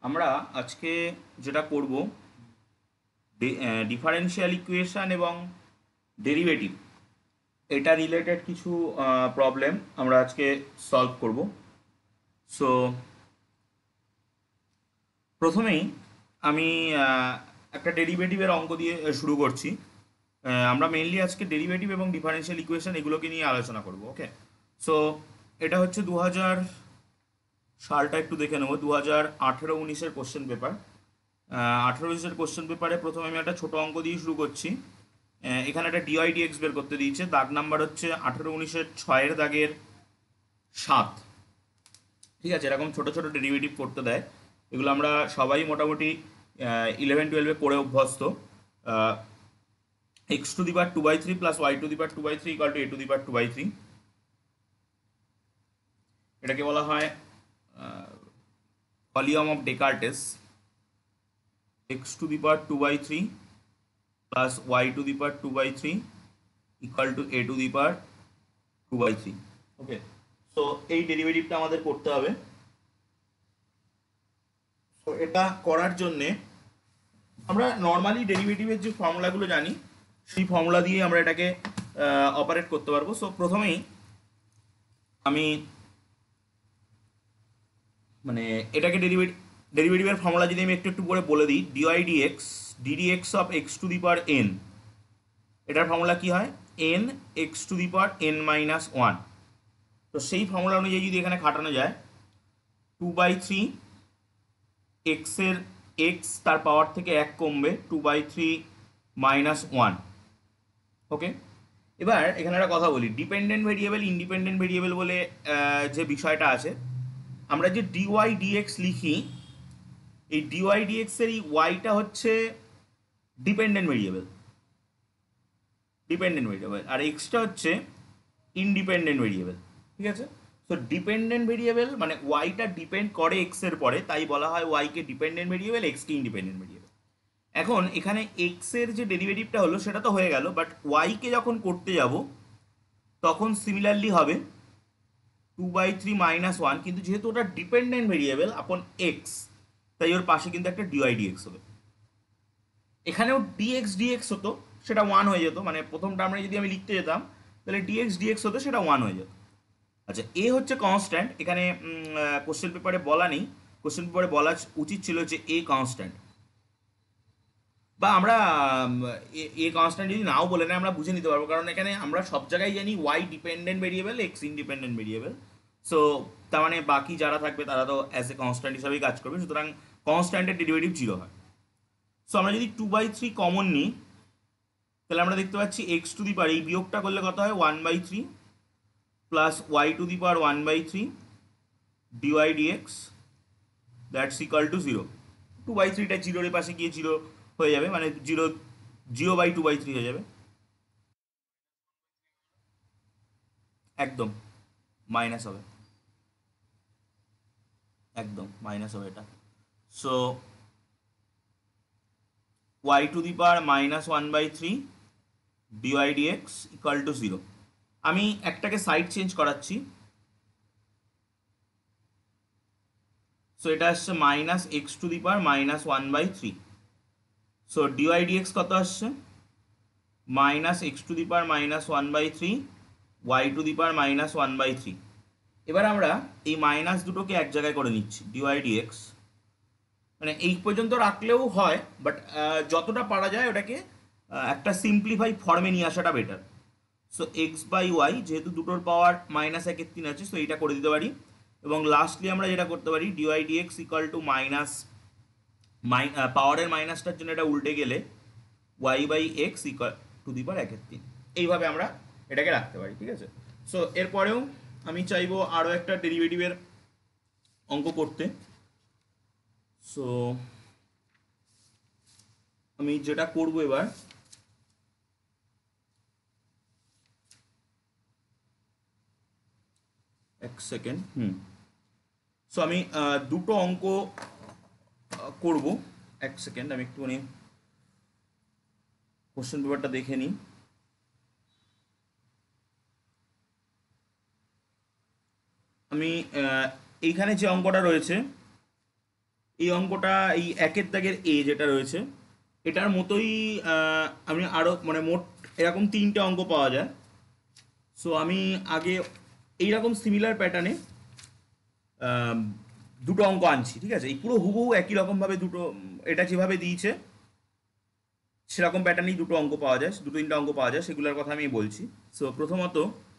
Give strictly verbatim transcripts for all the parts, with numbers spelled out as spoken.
আমরা আজকে যেটা করব ডিফারেনশিয়াল ইকুয়েশন এবং ডেরিভেটিভ এটা রিলেটেড কিছু প্রবলেম আমরা আজকে সলভ করব। সো প্রথমেই আমি আহ, একটা ডেরিভেটিভের অঙ্ক দিয়ে শুরু করছি। আহ, আমরা মেইনলি আজকে ডেরিভেটিভ এবং ডিফারেনশিয়াল ইকুয়েশন এগুলোকে নিয়ে আলোচনা করব। ওকে, সো এটা হচ্ছে দু হাজার সালটা একটু দেখে নেবো, দু হাজার আঠেরো উনিশের কোশ্চেন পেপার। আঠেরো উনিশের কোশ্চেন পেপারে প্রথমে আমি একটা ছোট অঙ্ক দিয়ে শুরু করছি। আহ, এখানে একটা ডিআইডিএক্স বের করতে দিয়েছে, দাগ নাম্বার হচ্ছে আঠেরো উনিশের ছয়ের দাগের সাত। ঠিক আছে, এরকম ছোট ছোট ডেরিভেটিভ করতে দেয়, এগুলো আমরা সবাই মোটামুটি ইলেভেন টুয়েলভে করে অভ্যস্ত। X to the power two by three plus Y to the power two by three equal to A to the power two by three, এটাকে বলা হয় volume of Descartes. X to the power two by three plus Y to the power two by three equal to A to the power two by three. Okay, so এই ডেরিভেটিভটা আমাদের করতে হবে। তো এটা করার জন্যে আমরা নর্মালি ডেরিভেটিভের যে ফর্মুলাগুলো জানি সেই ফর্মুলা দিয়ে আমরা এটাকে অপারেট করতে পারবো। সো প্রথমেই আমি মানে এটাকে ডেরিভেটিভ ডেরিভেটিভের ফর্মুলা যদি আমি একটু একটু করে বলে দিই, d y d x d d x of x to the power n, এটার ফর্মুলা কি হয়? N x to the power n minus one. তো সেই ফর্মুলা অনুযায়ী যদি এখানে খাটানো যায়, টু বাই থ্রি এক্সের এক্স তার পাওয়ার থেকে এক কমবে, two by three minus one. Okay, এবার এখানে একটা কথা বলি, ডিপেন্ডেন্ট ভেরিয়েবল ইন্ডিপেন্ডেন্ট ভেরিয়েবল বলে আহ, যে বিষয়টা আছে, আমরা যে ডিওয়াই ডিএক্স লিখি, এই ডিওয়াই ডিএক্স এর এই ওয়াইটা হচ্ছে ডিপেন্ডেন্ট ভেরিয়েবল ডিপেন্ডেন্ট ভেরিয়েবল আর এক্সটা হচ্ছে ইন্ডিপেন্ডেন্ট ভেরিয়েবল। ঠিক আছে, তো ডিপেন্ডেন্ট ভেরিয়েবল মানে ওয়াইটা ডিপেন্ড করে এক্স এর পরে, তাই বলা হয় ওয়াইকে ডিপেন্ডেন্ট ভেরিয়েবল, এক্সকে ইন্ডিপেন্ডেন্ট ভেরিয়েবল। এখন এখানে এক্স এর যে ডেরিভেটিভটা হলো সেটা তো হয়ে গেল, বাট ওয়াইকে যখন করতে যাব তখন সিমিলারলি হবে two by three minus one, কিন্তু যেহেতু ওটা ডিপেন্ডেন্ট ভেরিয়েবল আপন এক্স, তাই ওর পাশে কিন্তু একটা ডিওয়াই ডিএক্স হবে। এখানেও ডিএক্স ডিএক্স হতো, সেটা ওয়ান হয়ে যেত, মানে প্রথম টার্মে যদি আমি লিখতে যেতাম তাহলে ডিএক্স ডিএক্স হতো, সেটা ওয়ান হয়ে যেত। আচ্ছা, এ হচ্ছে কনস্ট্যান্ট, এখানে কোশ্চেন পেপারে বলা নেই, কোশ্চেন পেপারে বলা উচিত ছিল যে এ কনস্ট্যান্ট, বা আমরা উম, এ এ কনস্ট্যান্ট যদি নাও বলে নেয় আমরা বুঝে নিতে পারবো, কারণ এখানে আমরা সব জায়গায় জানি y dependent variable, x independent variable. So তার মানে বাকি যারা থাকবে তারা তো অ্যাজ এ কনস্ট্যান্ট হিসাবেই কাজ করবে, সুতরাং কনস্ট্যান্টের ডেরিভেটিভ জিরো হয়। সো আমরা যদি টু বাই থ্রি কমন নিই তাহলে আমরা দেখতে পাচ্ছি এক্স টু দি পাওয়ার, এই বিয়োগটা করলে কত হয়, one by three plus Y to the power one by three d y d x, that's equal to zero. Two by থ্রিটা জিরোর পাশে গিয়ে জিরো হয়ে যাবে, মানে zero zero by two by three হয়ে যাবে, একদম মাইনাস হবে, একদম মাইনাস হবে এটা। So Y to the power minus one by three d y dx equal to zero. আমি একটাকে সাইড চেঞ্জ করাচ্ছি, সো এটা আসছে minus x to the power minus one by three. So dy dx কত আসছে, minus x to the power minus one by three y to the power minus one by three. এবার আমরা এই minus দুটোকে এক জায়গায় করে নিচ্ছি, ডিওয়াই ডিএক্স মানে এই পর্যন্ত রাখলেও হয়, বাট যতটা পারা যায় ওটাকে আহ, একটা সিম্পলিফাই ফর্মে নিয়ে আসাটা better. So x by y, যেহেতু দুটোর পাওয়ার মাইনাস একের তিন আছে, সো এইটা করে দিতে পারি, এবং লাস্টলি আমরা যেটা করতে পারি d y dx equal to minus মাই পাওয়ারের মাইনাসটার জন্য এটা উল্টে গেলে y by x equal to the power একের তিন, এইভাবে আমরা এটাকে রাখতে পারি। ঠিক আছে, সো এরপরেও আমি চাইবো আরও একটা ডেরিভেটিভের অঙ্ক করতে। সো আমি যেটা করব এবার, এক সেকেন্ড, হুম সো আমি আহ, দুটো অঙ্ক আহ, করব। এক সেকেন্ড, আমি একটুখানি কোশ্চেন পেপারটা দেখে নিই। আমি আহ, এইখানে যে অঙ্কটা রয়েছে এই অঙ্কটা এই একের দাগের এ যেটা রয়েছে এটার মতোই আহ, আমি আরও মানে মোট এরকম তিনটে অঙ্ক পাওয়া যায়। সো আমি আগে এইরকম সিমিলার প্যাটার্নে দুটো অঙ্ক আনছি, ঠিক আছে? এই পুরো হুবহু একই রকমভাবে দুটো উম, এটা যেভাবে দিয়েছে সেরকম প্যাটার্নেই দুটো অঙ্ক পাওয়া যায়, দুটো তিনটা অঙ্ক পাওয়া যায়, সেগুলোর কথা আমি বলছি। সো প্রথমত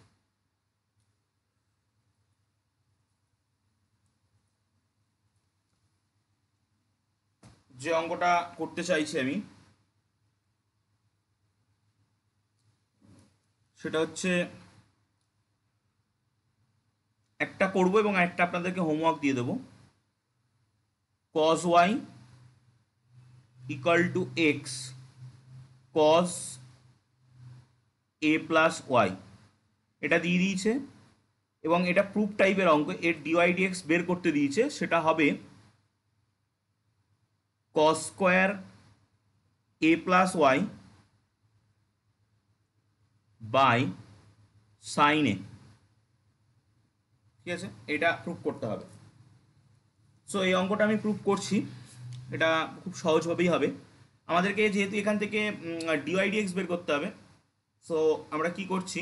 যে অঙ্কটা করতে চাইছি আমি সেটা হচ্ছে একটা করব এবং একটা আপনাদেরকে হোমওয়ার্ক দিয়ে দেবো। cos y equal to x cos a plus y, এটা দিয়ে দিয়েছে এবং এটা প্রুফ টাইপের অঙ্ক, এর ডিওয়াই ডিএক্স বের করতে দিয়েছে। সেটা হবে cos square a plus y by sine a, ঠিক আছে? এটা প্রুফ করতে হবে। সো এই অঙ্কটা আমি প্রুফ করছি, এটা খুব সহজভাবেই হবে। আমাদেরকে যেহেতু এখান থেকে ডিওয়াই ডিএক্স বের করতে হবে, সো আমরা কি করছি,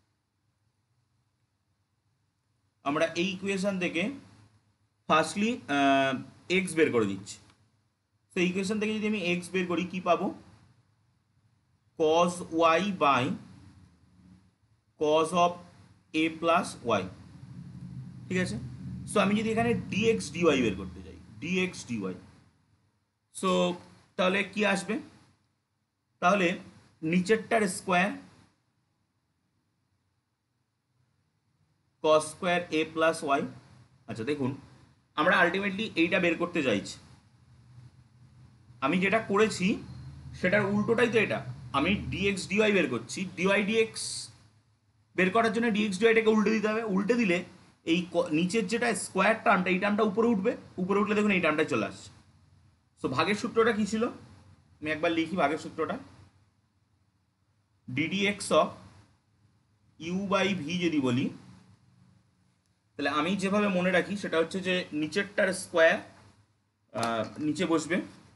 আমরা এই ইকুয়েশন থেকে ফার্স্টলি এক্স বের করে দিচ্ছি। তো এই ইকুয়েশন থেকে যদি আমি এক্স বের করি কি পাবো, cos y by cos of a plus y, ঠিক আছে? সো আমি যদি এখানে dx dy বের করতে যাই, dx dy, সো তাহলে কি আসবে, তাহলে নিচেরটার square cos square a plus y. আচ্ছা দেখুন, আমরা আলটিমেটলি এইটা বের করতে চাইছি, আমি যেটা করেছি সেটার উল্টোটাই তো এটা, আমি dx dy বের করছি। dy dx বের করার জন্য dx dyটাকে উল্টে দিতে হবে, উল্টে দিলে এই ক- নিচের যেটা স্কোয়ার টার্মটা এই টার্মটা উপরে উঠবে, উপরে উঠলে দেখুন এই টার্মটা চলে আসছে। সো ভাগের সূত্রটা কি ছিল, আমি একবার লিখি ভাগের সূত্রটা, ddx of u by v যদি বলি, তাহলে আমি যেভাবে মনে রাখি সেটা হচ্ছে যে নিচেরটার স্কোয়ার নিচে বসবে,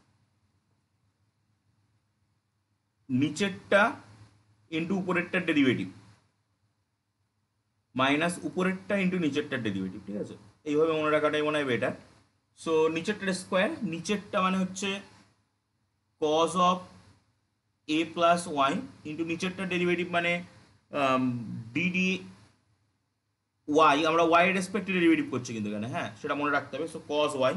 নিচেরটা ইন্টু উপরেরটার ডেরিভেটিভ মাইনাস উপরেরটা ইন্টু নিচেরটার ডেরিভেটিভ, ঠিক আছে? এইভাবে মনে রাখাটাই মনে হয় বেটার। সো নিচেরটার স্কোয়ার, নিচেরটা মানে হচ্ছে cos of a plus y into নিচেরটার ডেরিভেটিভ মানে ডিডি ওয়াই, আমরা ওয়াই এর রেসপেক্টে ডেরিভেটিভ করছি কিন্তু এখানে, হ্যাঁ সেটা মনে রাখতে হবে। So cos y,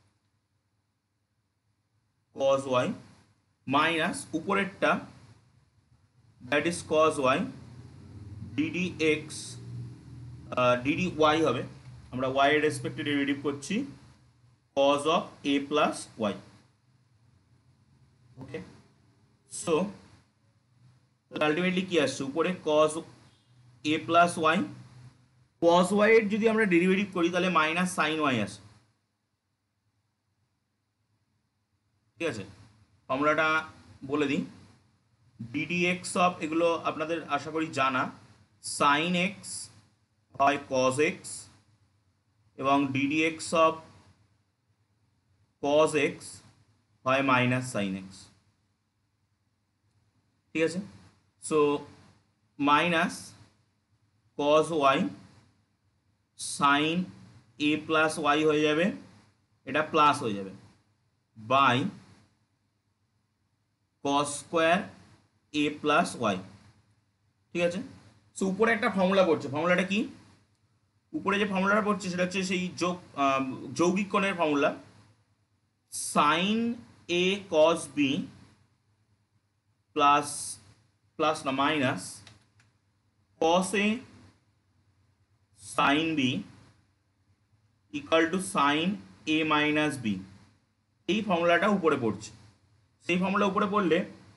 cos y minus উপরেরটা that is cos y d d x, d d y হবে, আমরা ওয়াই এর রেসপেক্টে ডেরিভেটিভ করছি cos of a plus y. Okay, so ultimately কি আসছে উপরে cos a plus y, cos y এর যদি আমরা ডেরিভেটিভ করি তাহলে মাইনাস সাইন ওয়াই আসে, ঠিক আছে? ফর্মুলাটা বলে দিই, ডিডি এক্স অফ, এগুলো আপনাদের আশা করি জানা, সাইন এক্স হয় cos এক্স এবং d d x of cos x হয় মাইনাস সাইন এক্স, ঠিক আছে? So minus cos y sine এ প্লাস ওয়াই হয়ে যাবে, এটা প্লাস হয়ে যাবে, by cos square A plus y, ঠিক আছে? সো উপরে একটা ফর্মুলা পড়ছে, ফর্মুলাটা কি, উপরে যে ফর্মুলাটা পড়ছে সেটা হচ্ছে সেই যোগ আম, যৌগিক কোণের formula, sine a cos b plus plus না minus cos a sine b equal to sine A minus b. এই ফর্মুলাটা উপরে পড়ছে, সেই ফর্মুলা উপরে পড়লে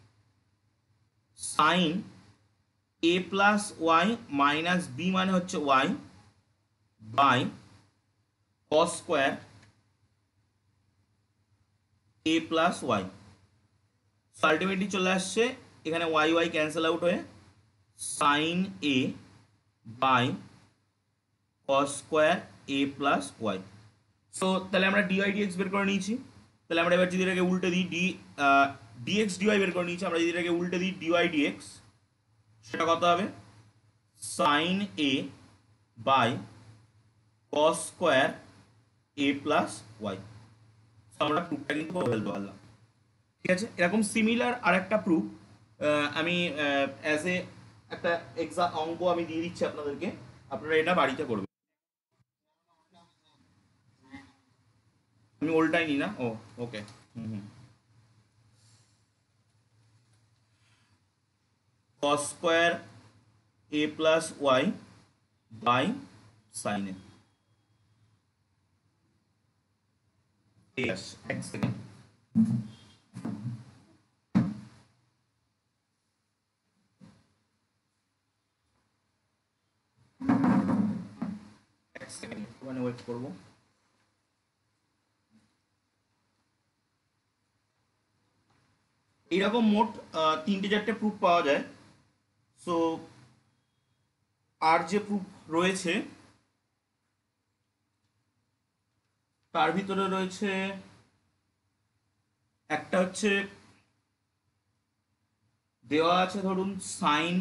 সাইন এ প্লাস ওয়াই মাইনাস বি মানে হচ্ছে y by cos square A plus y. Ultimately চলে আসছে এখানে ওয়াই ওয়াই ক্যান্সেল আউট হয়ে sine A by cos square A plus y. So তাহলে আমরা ডিওয়াই ডিএক্স বের করে নিয়েছি। তাহলে আমরা এবার যদি এটাকে উল্টে দিই, ডি ডিএক্স ডিওয়াই বের করে নিয়েছি, আমরা যদি এটাকে উল্টে দিই ডিওয়াই ডিএক্স, সেটা কত হবে? Sine A by cos square A plus y. আমরা প্রুফটা কিন্তু বলতে পারলাম। ঠিক আছে, এরকম সিমিলার আর একটা প্রুফ আমি অ্যাজ এ একটা এক্সাম অঙ্ক আমি দিয়ে দিচ্ছি আপনাদেরকে, আপনারা এটা বাড়িতে করবেন। আমি ওল্টাই নি না, ও okay. Hmm hmm cos square A plus y by sine a. এক সেকেন্ড, এক সেকেন্ড একটুখানি ওয়েট করবো। এইরকম মোট তিনটে চারটে প্রুফ পাওয়া যায়। সো আর যে প্রুফ রয়েছে তার ভিতরে রয়েছে একটা হচ্ছে দেওয়া আছে, ধরুন sine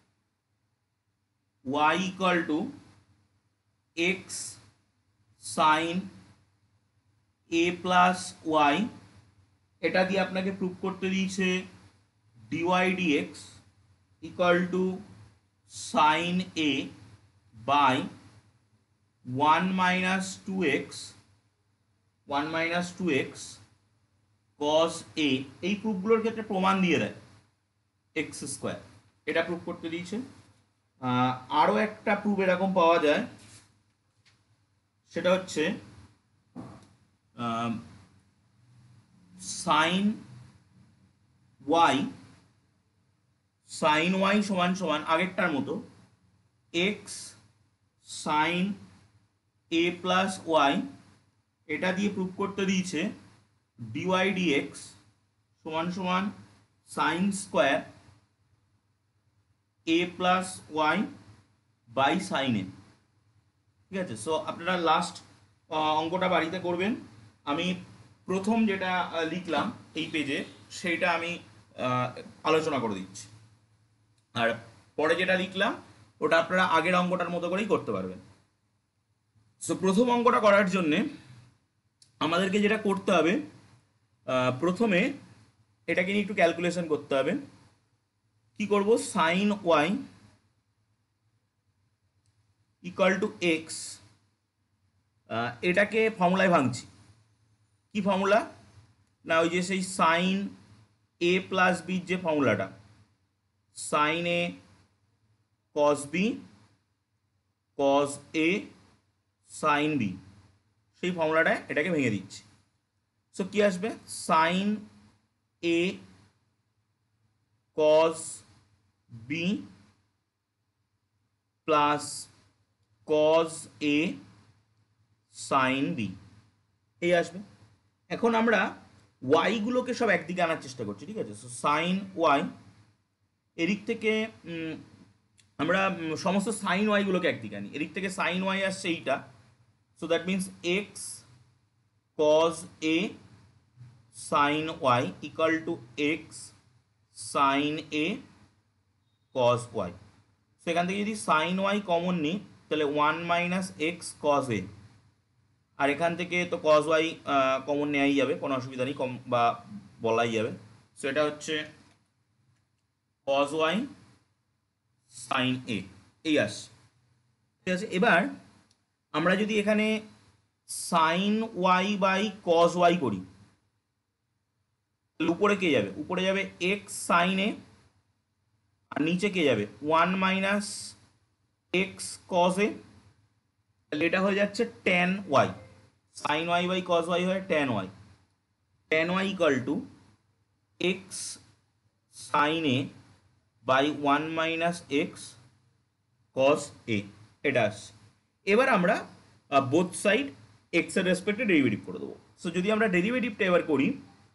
y equal to x sine A plus y, এটা দিয়ে আপনাকে প্রুফ করতে দিয়েছে dy dx equal to sine A by one minus two x one minus two x cos a. এই প্রুফগুলোর ক্ষেত্রে প্রমাণ দিয়ে দেয় এক্স স্কোয়ার, এটা প্রুফ করতে দিয়েছে। আরও একটা প্রুফ এরকম পাওয়া যায়, সেটা হচ্ছে সাইন ওয়াই সাইন ওয়াই সমান সমান আগেরটার মতো এক্স সাইন এ প্লাস ওয়াই, এটা দিয়ে প্রুফ করতে দিয়েছে ডিওয়াই ডিএক্স সমান সমান sine square A plus y by sine a. ঠিক আছে, সো আপনারা লাস্ট অঙ্কটা বাড়িতে করবেন। আমি প্রথম যেটা লিখলাম এই পেজে সেইটা আমি আলোচনা করে দিচ্ছি, আর পরে যেটা লিখলাম ওটা আপনারা আগের অঙ্কটার মতো করেই করতে পারবেন। সো প্রথম অঙ্কটা করার জন্যে আমাদেরকে যেটা করতে হবে, প্রথমে এটাকে নিয়ে একটু ক্যালকুলেশন করতে হবে। কি করব? Sine y equal to x, এটাকে ফর্মুলায় ভাঙছি। কি ফর্মুলা? না ওই যে সেই সাইন এ প্লাস বির যে ফর্মুলাটা, sine a cos b cos a sine b, সেই ফর্মুলাটায় এটাকে ভেঙে দিচ্ছি। সো কি আসবে? Sine a cos b plus cos a sine b, এই আসবে। এখন আমরা ওয়াইগুলোকে সব একদিকে আনার চেষ্টা করছি। ঠিক আছে, সো সাইন ওয়াই, এদিক থেকে আমরা সমস্ত সাইন ওয়াইগুলোকে একদিকে আনি, এদিক থেকে সাইন ওয়াই আসছে এইটা। So that means x cos a sine y equal to x sine a cos y. সেখান থেকে যদি সাইন ওয়াই কমন নিই তাহলে one minus x cos a, আর এখান থেকে তো কস ওয়াই কমন নেওয়াই যাবে, কোনো অসুবিধা নেই, কম বা বলাই যাবে। সো এটা হচ্ছে কস ওয়াই সাইন এ, এই আসছে। ঠিক আছে, এবার আমরা যদি এখানে sine y by cos y করি, উপরে কে যাবে? উপরে যাবে এক্স সাইন এ, আর নিচে কে যাবে? One minus x cos a, তাহলে এটা হয়ে যাচ্ছে tan y. Sine y by cos y হয় tan y. Tan y equal to x sine A by one minus x cos a, এটা আসছে। এবার আমরা বোথ সাইড এক্স এর রেসপেক্টে ডেরিভেটিভ করে দেবো। সো যদি আমরা ডেরিভেটিভটা এবার করি,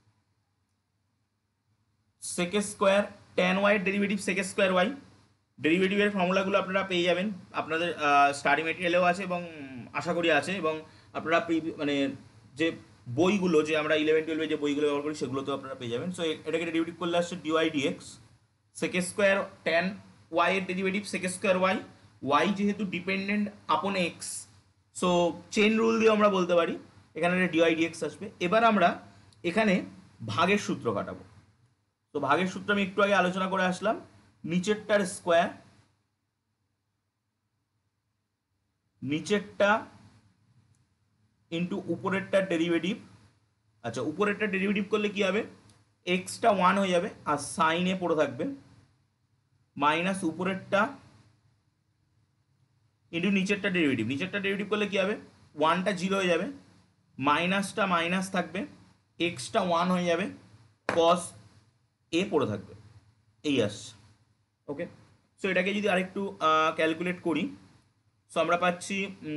সেক স্কোয়ার টেন ওয়াইয়ের ডেরিভেটিভ সেক স্কোয়ার ওয়াই, ডেরিভেটিভের ফর্মুলাগুলো আপনারা পেয়ে যাবেন, আপনাদের স্টাডি মেটেরিয়ালেও আছে এবং আশা করি আছে, এবং আপনারা মানে যে বইগুলো যে আমরা ইলেভেন টুয়েলভে যে বইগুলো ব্যবহার করি সেগুলোতেও আপনারা পেয়ে যাবেন। সো এটাকে ডেরিভেটিভ করলে আসছে dy d x sec square tan y এর derivative sec square y, y যেহেতু dependent upon x, so chain rule দিয়ে আমরা বলতে পারি এখানে ডিওয়াই ডিএক্স আসবে। এবার আমরা এখানে ভাগের সূত্র কাটাবো। তো ভাগের সূত্র আমি একটু আগে আলোচনা করে আসলাম, নিচেরটার স্কোয়ার নিচেরটা ইন্টু উপরেরটার ডেরিভেটিভ। আচ্ছা, উপরেরটা ডেরিভেটিভ করলে কি হবে, এক্সটা ওয়ান হয়ে যাবে আর সাইনে পড়ে থাকবে, মাইনাস উপরেরটা ইন্টু নিচেরটা ডেরিভেটিভ। নিচেরটা ডেরিভেটিভ করলে কি হবে, ওয়ানটা জিরো হয়ে যাবে, মাইনাসটা মাইনাস থাকবে, এক্সটা ওয়ান হয়ে যাবে, কস এ পড়ে থাকবে, এই আসছে। ওকে, সো এটাকে যদি আরেকটু ক্যালকুলেট করি, সো আমরা পাচ্ছি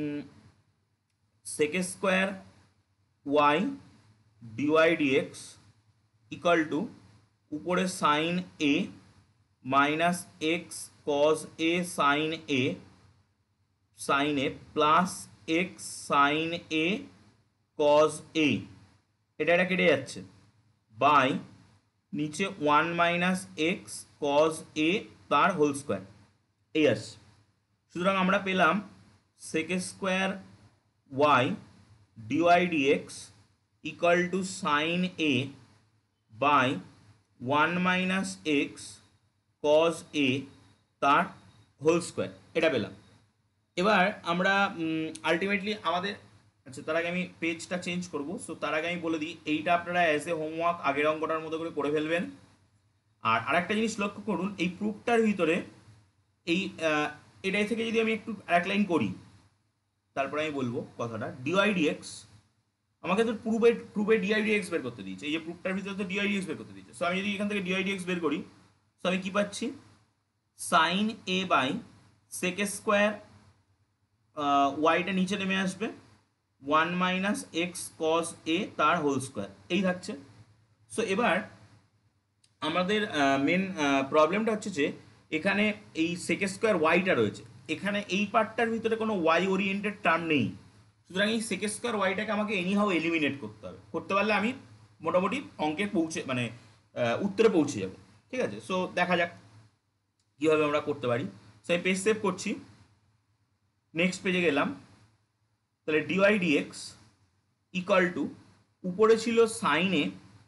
sec square y dy dx equal to উপরে sine A minus x cos A sine A sine A plus x sine A cos A, এটা এটা কেটে যাচ্ছে, বাই নিচে one minus x cos A তার হোল স্কোয়ার, এই আসছে। সুতরাং আমরা পেলাম sec square y dy dx equal to sine A by one minus x cos A তার হোল স্কোয়ার, এটা পেলাম। এবার আমরা আলটিমেটলি আমাদের, আচ্ছা তার আগে আমি পেজটা চেঞ্জ করব। সো তার আগে আমি বলে দিই, এইটা আপনারা অ্যাজ এ হোমওয়ার্ক আগের অঙ্কটার মতো করে করে ফেলবেন। আর আরেকটা জিনিস লক্ষ্য করুন, এই প্রুফটার ভিতরে এই এটাই থেকে যদি আমি একটু এক লাইন করি তারপরে আমি বলবো কথাটা, ডিওয়াই ডিএক্স আমাকে তো প্রুফে প্রুফে ডিআই ডিএক্স বের করতে দিয়েছে, এই যে প্রুফটার ভিতরে তো ডিআই ডিএক্স বের করতে দিয়েছে। সো আমি যদি এখান থেকে ডিআই ডিএক্স বের করি, সো আমি কী পাচ্ছি, sine A by sec square ওয়াইটা নিচে নেমে আসবে, one minus x cos A তার হোল স্কোয়ার, এই থাকছে। সো এবার আমাদের মেন প্রবলেমটা হচ্ছে যে এখানে এই সেক স্কোয়ার ওয়াইটা রয়েছে, এখানে এই পার্টটার ভিতরে কোনো ওয়াই ওরিয়েন্টেড টার্ম নেই। সুতরাং এই সেক স্কোয়ার ওয়াইটাকে আমাকে এনিহাও এলিমিনেট করতে হবে, করতে পারলে আমি মোটামুটি অঙ্কে পৌঁছে মানে উত্তরে পৌঁছে যাব। ঠিক আছে, সো দেখা যাক কীভাবে আমরা করতে পারি। সো আমি পেজ সেভ করছি, নেক্সট পেজে গেলাম। তাহলে ডিওয়াই ডিএক্স ইকাল টু উপরে ছিল সাইনে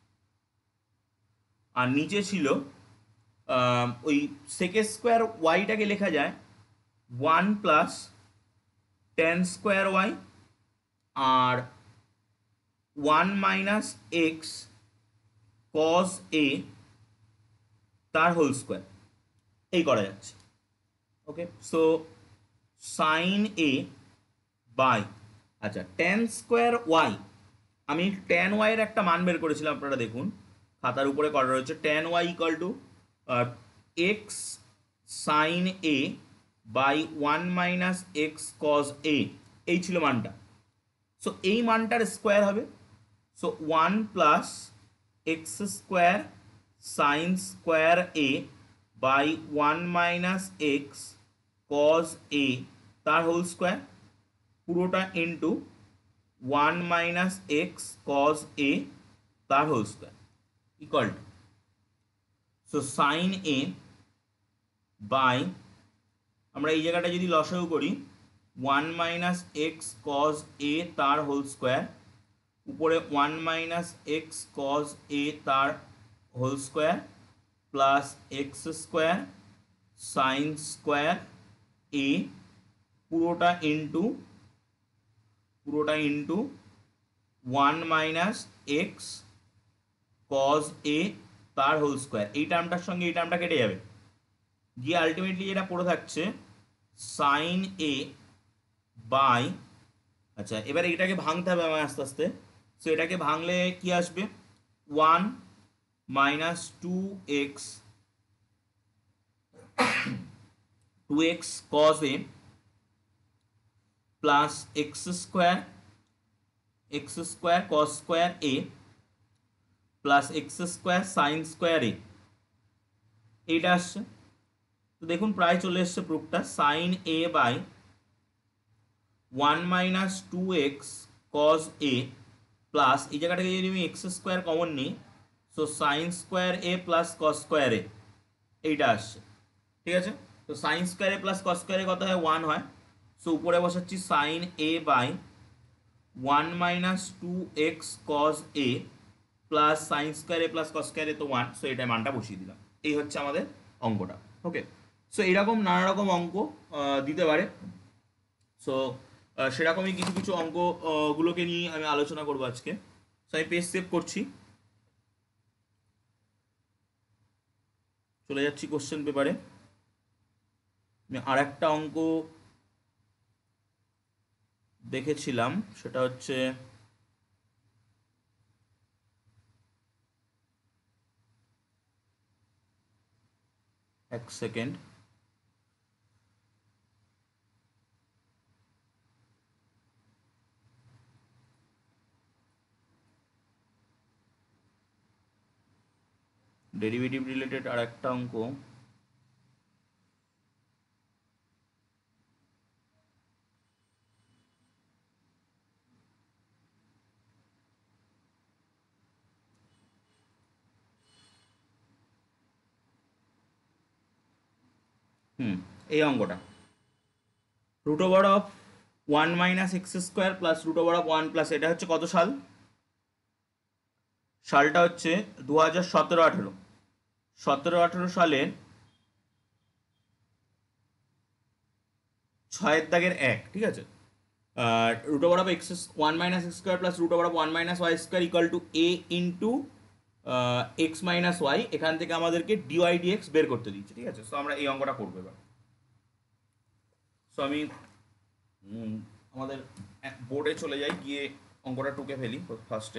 আর নিচে ছিল ওই সেক স্কোয়ার ওয়াইটাকে লেখা যায় one plus tan square y আর one minus x cos A তার হোল স্কোয়ার, এই করা যাচ্ছে। Okay, so sine A by, আচ্ছা টেন স্কোয়ার ওয়াই, আমি টেন ওয়াইয়ের একটা মান বের করেছিলাম, আপনারা দেখুন খাতার উপরে করা রয়েছে, tan y equal to x sine A by one minus x cos A, এই ছিল মানটা। সো এই মানটার স্কোয়ার হবে, so one plus x square sine square A by one minus x cos A তার হোল স্কোয়ার, পুরোটা into one minus x cos A তার whole square equal to, so sine A by, আমরা এই জায়গাটা যদি লসাগু করি, one minus x cos A তার হোল স্কোয়ার, উপরে one minus x cos A তার whole square plus x square sine square A পুরোটা ইন্টু পুরোটা into one minus x cos A তার হোল স্কোয়ার, এই টার্মটার সঙ্গে এই টার্মটা কেটে যাবে, গিয়ে আলটিমেটলি যেটা পড়ে থাকছে সাইন এ বাই, আচ্ছা এবার এটাকে ভাঙতে হবে আমার আস্তে আস্তে। সো এটাকে ভাঙলে কি আসবে, one minus two x two x cos A plus x square x square cos square A plus x square sine square A, এইটা আসছে। তো দেখুন প্রায় চলে এসছে প্রুফটা, sine A by one minus two x cos A plus এই জায়গাটাকে যদি আমি এক্স স্কোয়ার কমন নিই, so sine square A plus cos square A এইটা আসছে, ঠিক আছে। তো sine square A plus cos square A কত হয়, ওয়ান হয়। সো উপরে বসাচ্ছি sine A by one minus two x cos A plus sine square A plus cos square A তো ওয়ান, সো এটা মানটা বসিয়ে দিলাম। এই হচ্ছে আমাদের অঙ্কটা। ওকে, সো এইরকম নানা রকম অঙ্ক দিতে পারে। সো সেরকমই কিছু কিছু অঙ্ক গুলোকে নিয়ে আমি আলোচনা করবো আজকে। সো আমি পেজ সেভ করছি, চলে যাচ্ছি কোশ্চেন পেপারে। আমি আর একটা অঙ্ক দেখেছিলাম, সেটা হচ্ছে এক সেকেন্ড, ডেরিভেটিভ রিলেটেড আর একটা অঙ্ক। হুম, এই অঙ্কটা root over of one minus x square plus root over of one plus, এটা হচ্ছে কত সাল? সালটা হচ্ছে দু হাজার সতেরো আঠেরো সতেরো আঠেরো সালে ছয়ের দাগের এক, ঠিক আছে। Root over of x one minus x square plus root over of one minus y square equal to a into x minus y. এখান থেকে আমাদেরকে ডিওয়াই ডিএক্স বের করতে দিচ্ছে, ঠিক আছে। সো আমরা এই অঙ্কটা করবো এবার। সো আমি আমাদের বোর্ডে চলে যাই, গিয়ে অঙ্কটা টুকে ফেলি ফার্স্টে।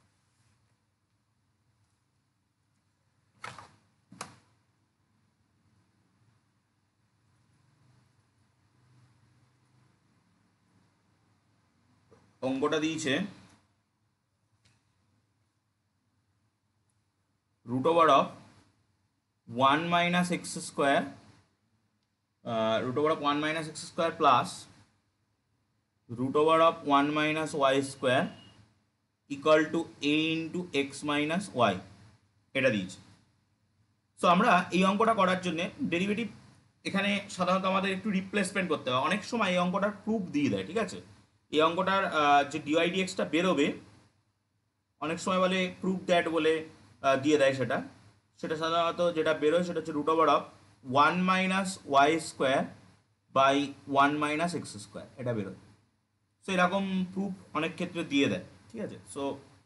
অঙ্কটা দিয়েছে root over of one minus x square root over of one minus x square plus root over of one minus y square equal to a into x minus y, এটা দিয়েছে। সো আমরা এই অঙ্কটা করার জন্য ডেরিভেটিভ এখানে সাধারণত আমাদের একটু রিপ্লেসমেন্ট করতে হয়। অনেক সময় এই অঙ্কটার প্রুফ দিয়ে দেয়, ঠিক আছে। এই অঙ্কটার যে ডিওয়াই ডিএক্সটা বেরোবে, অনেক সময় বলে প্রুফ দ্যাট বলে দিয়ে দেয়, সেটা সেটা সাধারণত যেটা বেরোয় সেটা হচ্ছে root over of one minus y square by one minus x square, এটা বেরোয়। সো এরকম প্রুফ অনেক ক্ষেত্রে দিয়ে দেয়, ঠিক আছে। সো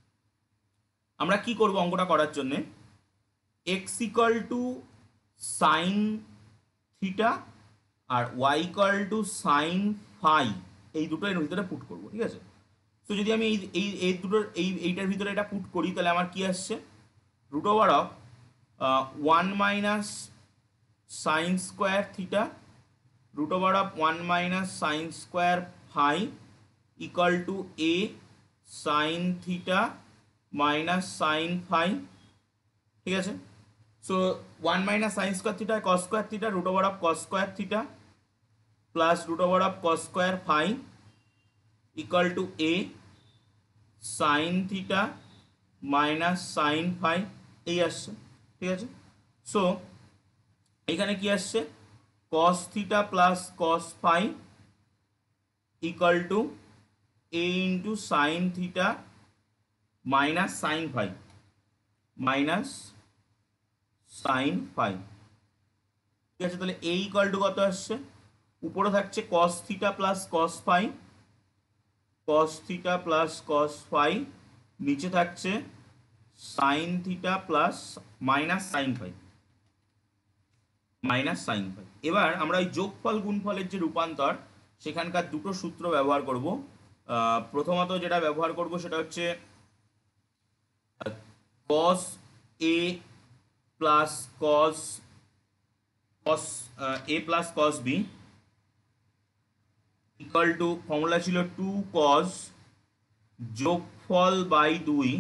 আমরা কি করব অঙ্কটা করার জন্যে, x equal to sine theta আর y equal to sine phi, এই দুটো এর ভিতরে পুট করবো, ঠিক আছে। তো যদি আমি এই এই এই দুটোর এই এইটার ভিতরে এটা পুট করি, তাহলে আমার কি আসছে, root over of one minus sine square theta root over of one minus sine square phi equal to a sine theta minus sine phi, ঠিক আছে। So one minus sine square theta cos square theta root over of cos square theta plus root over of cos square phi equal to a sine theta minus sine phi, এই আসছে, ঠিক আছে। So এখানে কি আসছে, cos theta plus cos phi equal to a into sine theta minus sine phi minus sine phi, ঠিক আছে। তাহলে এ ইকাল টু কত আসছে, উপরে থাকছে cos theta plus cos phi cos theta plus cos phi, নিচে থাকছে sine theta plus minus sine phi minus sine phi. এবার আমরা এই যোগফল গুণফলের যে রূপান্তর, সেখানকার দুটো সূত্র ব্যবহার করব। প্রথমত যেটা ব্যবহার করব সেটা হচ্ছে cos A plus cos cos A plus cos B equal to, formula ছিল টু কস যোগফল বাই দুই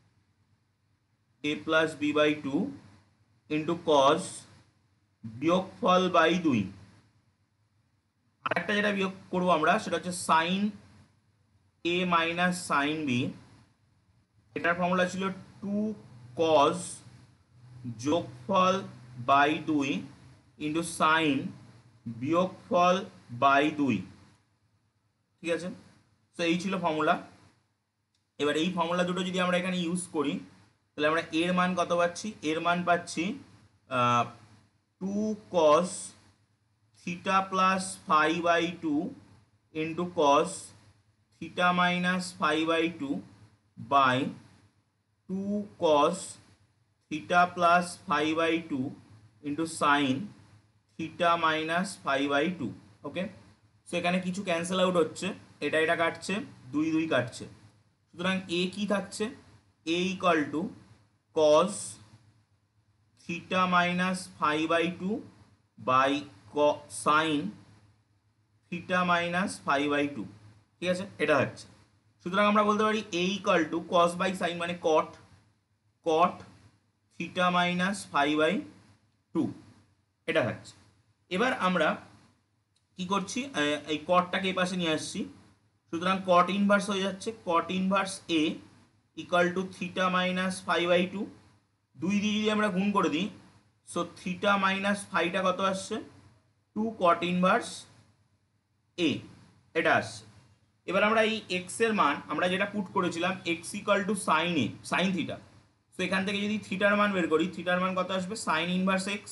A plus B by two into cos বিয়োগফল বাই দুই। আরেকটা যেটা বিয়োগ করবো আমরা সেটা হচ্ছে সাইন এ মাইনাস সাইন বি, এটার ফর্মুলা ছিল টু কস যোগফল বাই দুই ইন্টু সাইন বিয়োগফল বাই দুই। ঠিক আছে, তো এই ছিল ফর্মুলা। এবার এই ফর্মুলা দুটো যদি আমরা এখানে ইউজ করি তাহলে আমরা এর মান কত পাচ্ছি? এর মান পাচ্ছি two cos theta plus phi by two into cos theta minus phi by two by two cos theta plus phi by two into sine theta minus phi by two. Okay, so এখানে কিছু cancel out হচ্ছে, এটা এটা কাটছে, দুই দুই কাটছে, সুতরাং এ কি থাকছে? A equal to cos theta minus phi by two by sine theta minus phi by two. ঠিক আছে, এটা হচ্ছে, সুতরাং আমরা বলতে পারি a equal to cos by sine মানে cot, cot theta minus phi by two, এটা হচ্ছে। এবার আমরা কি করছি? এই কটটাকে এই পাশে নিয়ে আসছি, সুতরাং কট ইনভার্স হয়ে যাচ্ছে, cot inverse a equal to theta minus phi by two, দুই দিয়ে যদি আমরা গুণ করে দিই, সো থিটা মাইনাস ফাইভটা কত আসছে? টু কট ইনভার্স এ, এটা আসছে। এবার আমরা এই এক্স এর মান আমরা যেটা পুট করেছিলাম x equal to sine A, sine theta, so এখান থেকে যদি থিটার মান বের করি, থিটার মান কত আসবে? Sine inverse x.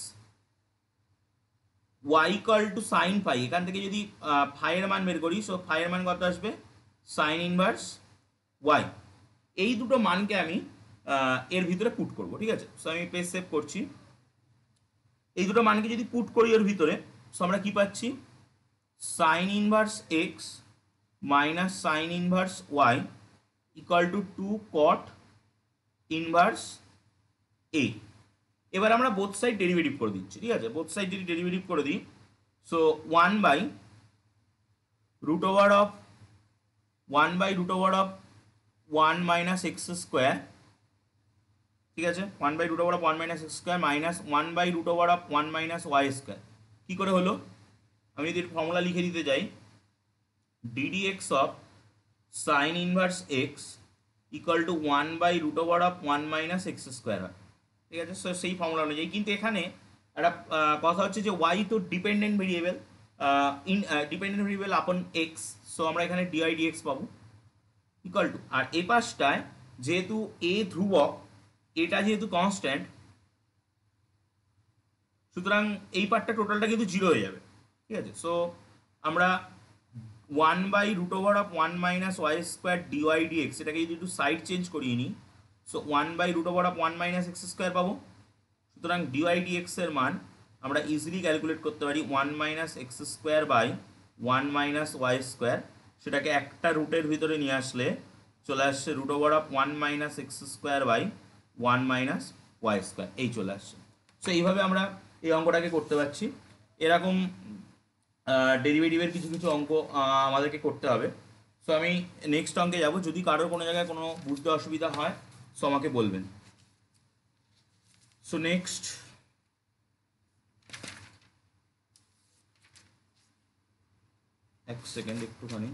Y equal to sine phi, এখান থেকে যদি ফাইয়ের মান বের করি, সো ফাইয়ের মান কত আসবে? Sine inverse y. এই দুটো মানকে আমি এর ভিতরে পুট করব। ঠিক আছে, সো আমি পেজ সেভ করছি। এই দুটো মানকে যদি পুট করি এর ভিতরে, সো আমরা কি পাচ্ছি? Sine inverse x minus sine inverse y equal to two cot inverse a. এবার আমরা বোথ সাইড ডেরিভেটিভ করে দিচ্ছি। ঠিক আছে, বোথ সাইড যদি ডেরিভেটিভ করে দিই, so one by root over of one by root over of one minus x square, ঠিক আছে, one by root over of one minus x square minus one by root over of one minus y square. কী করে হলো? আমি যদি formula লিখে দিতে যাই, d d x of sine inverse x equal to one by root over of one minus x square হয়। ঠিক আছে, সো সেই ফর্মুলা অনুযায়ী, কিন্তু এখানে একটা কথা হচ্ছে যে ওয়াই তো dependent variable, independent variable upon x, so আমরা এখানে ডিআই ডিএক্স পাবো ইকুয়াল টু, আর এ পাশটায় যেহেতু এ ধ্রুবক, এটা যেহেতু কনস্ট্যান্ট, সুতরাং এই পার্টটা টোটালটা কিন্তু জিরো হয়ে যাবে। ঠিক আছে, সো আমরা one by root over of one minus y square dy dx, এটাকে যদি একটু সাইড চেঞ্জ করিয়ে নিই, so one by root over of one minus x square পাবো। সুতরাং ডিওয়াই ডিএক্স এর মান আমরা ইজিলি ক্যালকুলেট করতে পারি one minus x square by one minus y square, সেটাকে একটা রুটের ভিতরে নিয়ে আসলে চলে আসছে root over of one minus x square by one minus y square, এই চলে আসছে। সো এইভাবে আমরা এই অঙ্কটাকে করতে পারছি। এরকম ডেরিভেটিভের কিছু কিছু অঙ্ক আমাদেরকে করতে হবে। সো আমি নেক্সট অঙ্কে যাব, যদি কারোর কোনো জায়গায় কোনো বুঝতে অসুবিধা হয় সো আমাকে বলবেন। সো নেক্সট এক সেকেন্ড একটুখানি,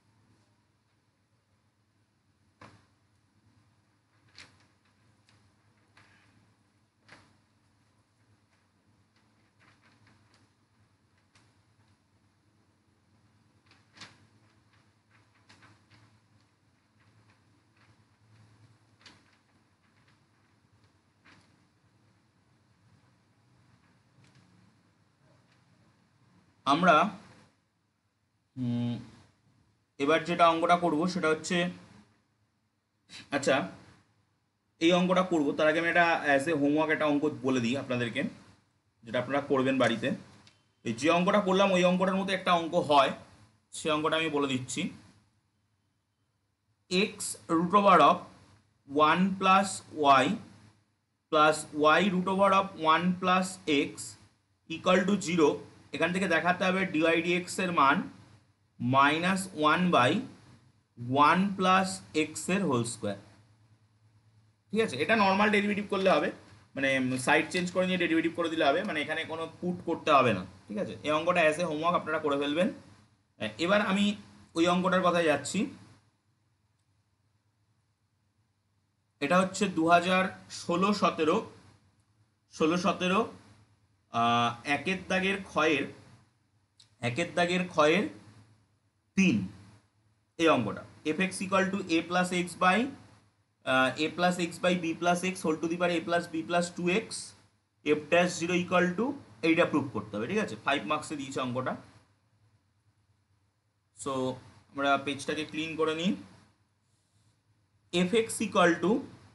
আমরা এবার যেটা অঙ্কটা করব সেটা হচ্ছে, আচ্ছা এই অঙ্কটা করব তার আগে আমি একটা অ্যাজ এ হোমওয়ার্ক একটা অঙ্ক বলে দিই আপনাদেরকে, যেটা আপনারা করবেন বাড়িতে। এই যে অঙ্কটা করলাম ওই অঙ্কটার মতো একটা অঙ্ক হয়, সে অঙ্কটা আমি বলে দিচ্ছি। X root over of one plus y plus y root over of one plus x equal to zero, এখান থেকে দেখাতে হবে ডিওয়াই ডিএক্স এর মান minus one by one plus x এর হোল স্কোয়ার। ঠিক আছে, এটা নর্মাল ডেরিভেটিভ করলে হবে, মানে সাইড চেঞ্জ করে নিয়ে ডেরিভেটিভ করে দিলে হবে, মানে এখানে কোনো পুট করতে হবে না। ঠিক আছে, এই অঙ্কটা অ্যাজ এ হোমওয়ার্ক আপনারা করে ফেলবেন। এবার আমি ওই অঙ্কটার কথায় যাচ্ছি। এটা হচ্ছে দু হাজার ষোলো সতেরো ষোলো সতেরো একের দাগের ক্ষয়ের একের দাগের ক্ষয়ের তিন, এই অঙ্কটা f x equal to a plus x by a plus x by b plus x whole to the power a plus b plus two x f dash zero equal to, এইটা প্রুভ করতে হবে, ঠিক আছে? Five মার্কসে দিয়েছে অঙ্কটা। So আমরা পেজটাকে clean করে নিই। F x equal to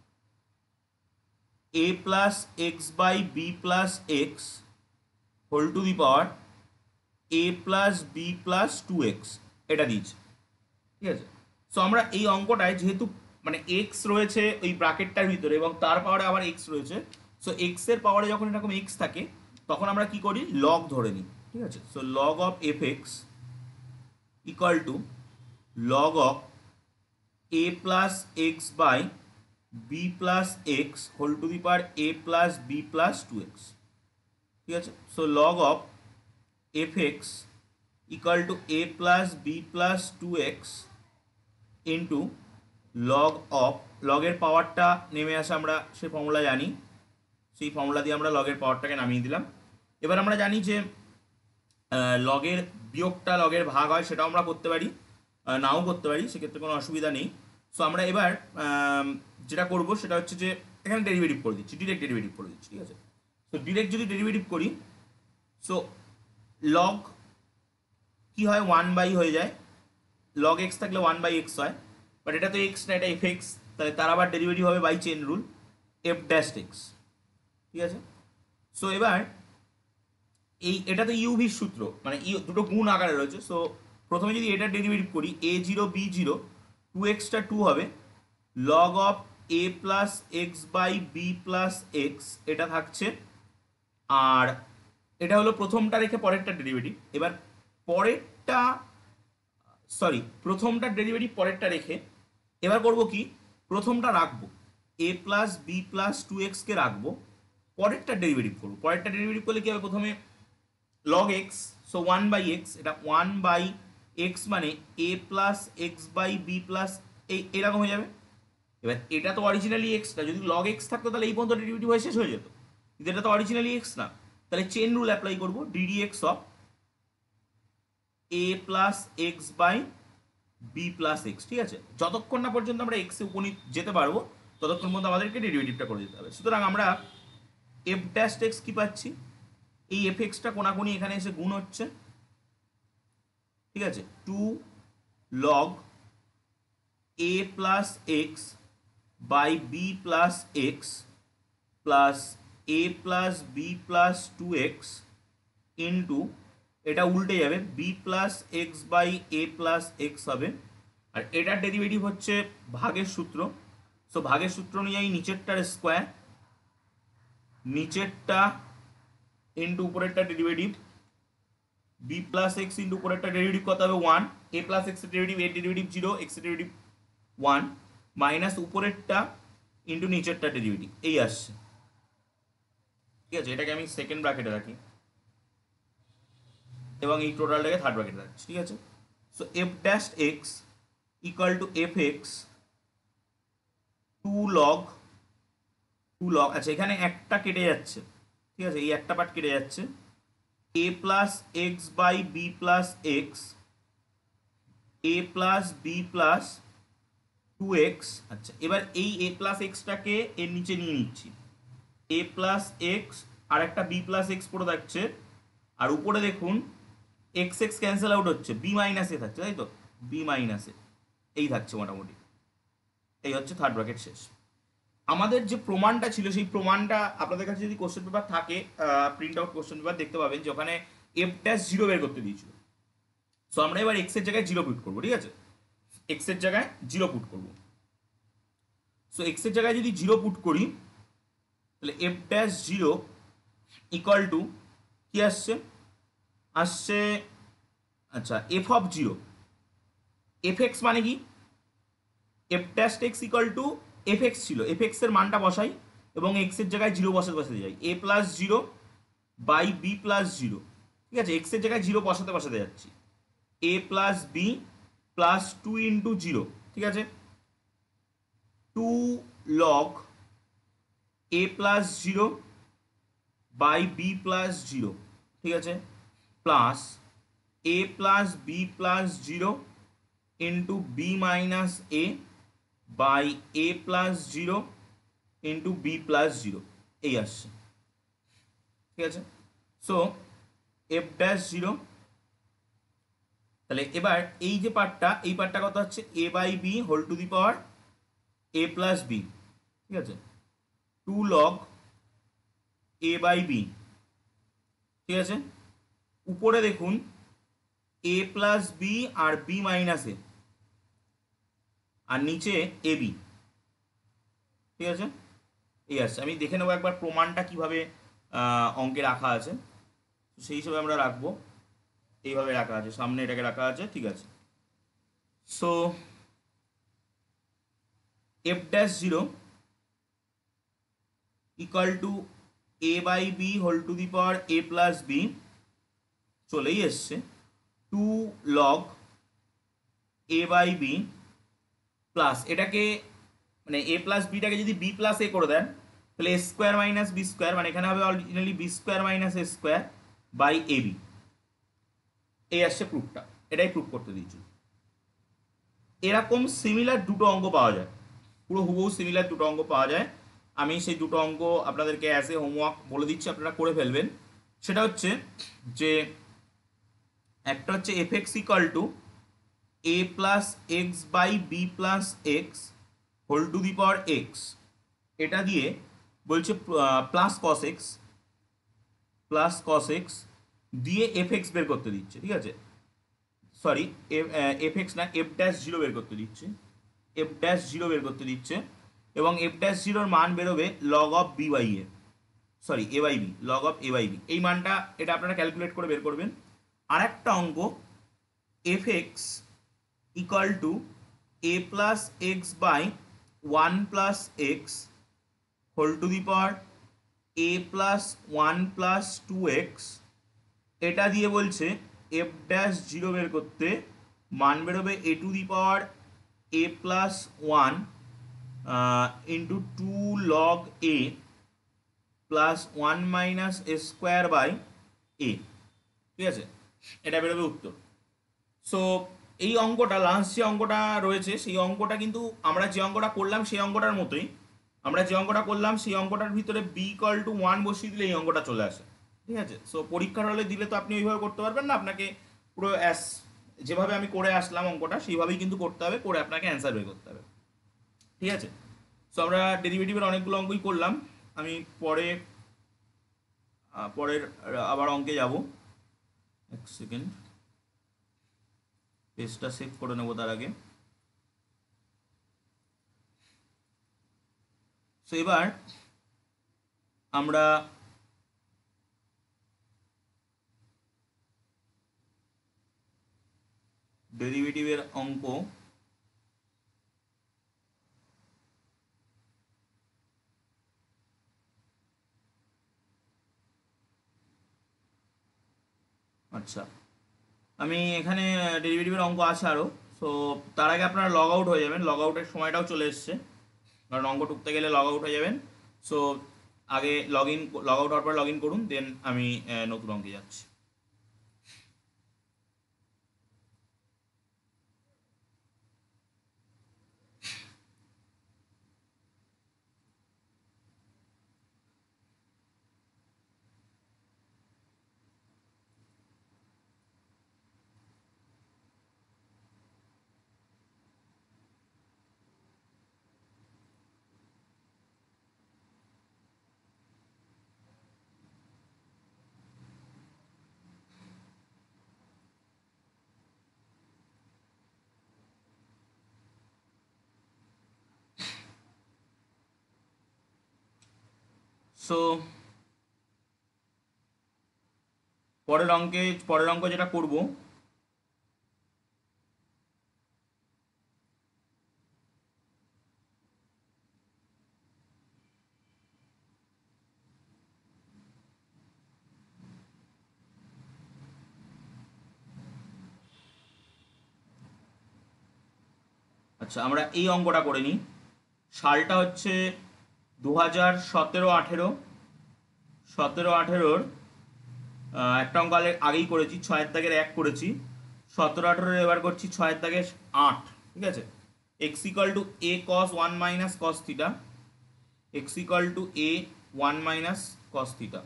a plus x by b plus x whole to the power a plus b plus two x, এটা দিয়েছে, ঠিক আছে? সো আমরা এই অঙ্কটায় যেহেতু মানে এক্স রয়েছে ওই ব্র্যাকেটটার ভিতরে এবং তার পাওয়ারে আবার এক্স রয়েছে, সো এক্স এর পাওয়ারে যখন এরকম এক্স থাকে তখন আমরা কি করি, লগ ধরে নিই, ঠিক আছে? So log of f x equal to log of a plus x by b plus x whole to the power a plus b plus two x, ঠিক আছে? So log of f x equal to a plus b plus two x into log of, লগের পাওয়ারটা নেমে আসে আমরা সেই formula জানি, সেই ফর্মুলা দিয়ে আমরা লগের পাওয়ারটাকে নামিয়ে দিলাম। এবার আমরা জানি যে লগের বিয়োগটা লগের ভাগ হয়, সেটাও আমরা করতে পারি, নাও করতে পারি, সেক্ষেত্রে কোনো অসুবিধা নেই। সো আমরা এবার যেটা করব সেটা হচ্ছে যে এখানে ডেরিভেটিভ করে দিচ্ছি, ডিরেক্ট ডেরিভেটিভ করে দিচ্ছি, ঠিক আছে? তো ডিরেক্ট যদি ডেরিভেটিভ করি, সো লগ কি হয়, ওয়ান বাই হয়ে যায়, লগ এক্স থাকলে ওয়ান বাই এক্স হয়, বাট এটা তো এক্স না, এটা এফ এক্স, তাহলে তার আবার ডেরিভেটিভ হবে by chain rule f dash x, ঠিক আছে? সো এবার এই এটা তো ইউভির সূত্র, মানে ইউ দুটো গুণ আকারে রয়েছে। সো প্রথমে যদি এটা ডেরিভেটিভ করি, a zero b zero, two এক্সটা টু হবে, log of a plus x by b plus x এটা থাকছে, আর এটা হলো প্রথমটা রেখে পরেরটা ডেরিভেটিভ। এবার পরেরটা সরি প্রথমটা ডেরিভেটিভ পরেরটা রেখে এবার করবো কি, প্রথমটা রাখবো, a plus b plus two এক্সকে রাখবো, পরেরটা ডেরিভেটিভ করবো। পরেরটা ডেরিভেটিভ করলে কি হবে, প্রথমে log x, so one by x, এটা ওয়ান বাই এক্স মানে a plus x by b plus এই এরকম হয়ে যাবে। এবার এটা তো অরিজিনালি এক্স না, যদি লগ এক্স থাকতো তাহলে এই পর্যন্ত ডেরিভেটিভ হয়ে শেষ হয়ে যেত, কিন্তু এটা তো অরিজিনালি এক্স না, তাহলে চেন রুল অ্যাপ্লাই করবো, d d x of a plus x by b plus x, ঠিক আছে? যতক্ষণ না পর্যন্ত আমরা এক্সে উপনীত যেতে পারবো ততক্ষণ পর্যন্ত আমাদেরকে ডেরিভেটিভটা করে দিতে হবে। সুতরাং আমরা এফ ড্যাশ এক্স কি পাচ্ছি, এই এফ এক্সটা কোনাকুনি এখানে এসে গুণ হচ্ছে, ঠিক আছে? Two log a plus x by b plus x plus a plus b plus two x into, এটা উল্টে যাবে, b plus x by a plus x হবে, আর এটার ডেরিভেটিভ হচ্ছে ভাগের সূত্র। সো ভাগের সূত্র অনুযায়ী নিচেরটার স্কোয়ার, নিচেরটা ইন্টু উপরেরটা derivative, b plus x into উপরেরটা ডেরিভেটিভ কত হবে, ওয়ান, এ প্লাস এক্স এর ডেরিভেটিভ, এর ডেরিভেটিভ জিরো, এক্স এর ডেরিভেটিভ ওয়ান, মাইনাস উপরেরটা ইন্টু নিচেরটা ডেরিভেটিভ, এই আসছে, ঠিক আছে? এটাকে আমি সেকেন্ড ব্র্যাকেটে রাখি এবং এই টোটালটাকে থার্ড ব্র্যাকেটে রাখছি, ঠিক আছে? So f dash x equal to f x two log two log, আচ্ছা এখানে একটা কেটে যাচ্ছে, ঠিক আছে? এই একটা পার্ট কেটে যাচ্ছে, a plus x by b plus x, a plus b plus two x, আচ্ছা এবার এই এ প্লাস এক্সটাকে এর নিচে নিয়ে নিচ্ছি, এ প্লাস এক্স আর একটা বি প্লাস এক্স পড়ে থাকছে, আর উপরে দেখুন এক্স এক্স ক্যান্সেল আউট হচ্ছে, বি মাইনাস এ থাকছে, তাই তো? বি মাইনাস এ এই থাকছে মোটামুটি, এই হচ্ছে থার্ড ব্র্যাকেট শেষ। আমাদের যে প্রমাণটা ছিল সেই প্রমাণটা আপনাদের কাছে যদি কোশ্চেন পেপার থাকে, প্রিন্ট আউট কোশ্চেন পেপার দেখতে পাবেন যে ওখানে এফ ড্যাশ জিরো বের করতে দিয়েছিল। সো আমরা এবার এক্স এর জায়গায় জিরো পুট করবো, ঠিক আছে? এক্স এর জায়গায় জিরো পুট করবো। সো এক্স এর জায়গায় যদি জিরো পুট করি তাহলে f dash zero equal to কি আসছে, আসছে আচ্ছা f of zero, f x মানে কি, f dash x equal to f x ছিল, এফ এক্স এর মানটা বসাই এবং এক্স এর জায়গায় জিরো বসাতে বসাতে যাই, a plus zero by b plus zero, ঠিক আছে? এক্স এর জায়গায় জিরো বসাতে বসাতে যাচ্ছি, a plus b plus two into zero, ঠিক আছে? Two log a plus zero by b plus zero, ঠিক আছে, plus a plus b plus zero into b minus A by a plus zero into b plus zero, এই আসছে, ঠিক আছে। So f dash zero, তাহলে এবার এই যে পার্টটা, এই পার্টটা কত হচ্ছে, a by b whole to the power a plus B, ঠিক আছে, two log a by b, ঠিক আছে। উপরে দেখুন এ প্লাস বি আর বি মাইনাস এ, আর নিচে এ বি, ঠিক আছে, এই আসছে। আমি দেখে নেবো একবার প্রমাণটা কিভাবে অঙ্কে রাখা আছে, সেই হিসেবে আমরা রাখবো। এইভাবে রাখা আছে, সামনে এটাকে রাখা আছে, ঠিক আছে। So f dash zero equal to a by b whole to the power a plus b, চলেই এসছে, two log a by b plus এটাকে মানে এ প্লাস বিটাকে যদি বি প্লাস এ করে দেন তাহলে a square minus b square, মানে এখানে হবে originally b square minus a square by a b, এই আসছে প্রুফটা, এটাই প্রুফ করতে দিয়েছি। এরকম সিমিলার দুটো অঙ্ক পাওয়া যায়, পুরো হুবহু সিমিলার দুটো অঙ্ক পাওয়া যায়। আমি সেই দুটো অঙ্ক আপনাদেরকে অ্যাজ এ হোমওয়ার্ক বলে দিচ্ছি, আপনারা করে ফেলবেন। সেটা হচ্ছে যে একটা হচ্ছে f x equal to a plus x by b plus x whole to the power x, এটা দিয়ে বলছে plus cos x plus cos x দিয়ে এফ এক্স বের করতে দিচ্ছে, ঠিক আছে, সরি এফ এক্স না, এফ ড্যাশ জিরো বের করতে দিচ্ছে, এফ ড্যাশ জিরো বের করতে দিচ্ছে, এবং এফ ড্যাশ জিরোর মান বেরোবে log of b by a, sorry a by b, log of a by b, এই মানটা এটা আপনারা ক্যালকুলেট করে বের করবেন। আর একটা অঙ্ক f x equal to a plus x by one plus x whole to the power a plus one plus two x, এটা দিয়ে বলছে এফ ড্যাশ জিরো বের করতে, মান বেরোবে a to the power a plus one into two log a plus one minus a square by a, ঠিক আছে, এটা বেরোবে উত্তর। সো এই অঙ্কটা লাস্ট যে অঙ্কটা রয়েছে সেই অঙ্কটা কিন্তু আমরা যে অঙ্কটা করলাম সেই অঙ্কটার মতোই, আমরা যে অঙ্কটা করলাম সেই অঙ্কটার ভিতরে বি ইকুয়াল টু ওয়ান বসিয়ে দিলে এই অঙ্কটা চলে আসে, ঠিক আছে। সো পরীক্ষার হলে দিলে তো আপনি ওইভাবে করতে পারবেন না, আপনাকে পুরো অ্যাস যেভাবে আমি করে আসলাম অঙ্কটা সেইভাবেই কিন্তু করতে হবে, করে আপনাকে অ্যান্সার বের করতে হবে, ঠিক আছে। সো আমরা ডেরিভেটিভের অনেকগুলো অঙ্কই করলাম, আমি পরে পরের আবার অঙ্কে যাব, এক সেকেন্ড পেজটা সেভ করে নেব তার আগে। সো এবার আমরা ডেরিভেটিভের অঙ্ক আচ্ছা, আমি এখানে ডেরিভেটিভের অঙ্ক আছে আরও। সো তার আগে আপনারা লগ আউট হয়ে যাবেন, লগ আউটের সময়টাও চলে এসছে, কারণ অঙ্ক টুকতে গেলে লগ আউট হয়ে যাবেন। সো আগে লগ ইন, লগ আউট হওয়ার পর লগ ইন করুন, দেন আমি নতুন অঙ্কে যাচ্ছি। সো পরের অঙ্কে পরের অঙ্ক যেটা করব, আচ্ছা আমরা এই অঙ্কটা করে নিই। সালটা হচ্ছে দু হাজার সতেরো আঠেরো সতেরো আঠেরোর একটা অঙ্ক আগেই করেছি, ছয়ের দাগের এক করেছি, সতেরো আঠেরোর এবার করছি ছয়ের দাগের আট। ঠিক আছে, x equal to a cos one minus cos theta, x equal to a one minus cos theta.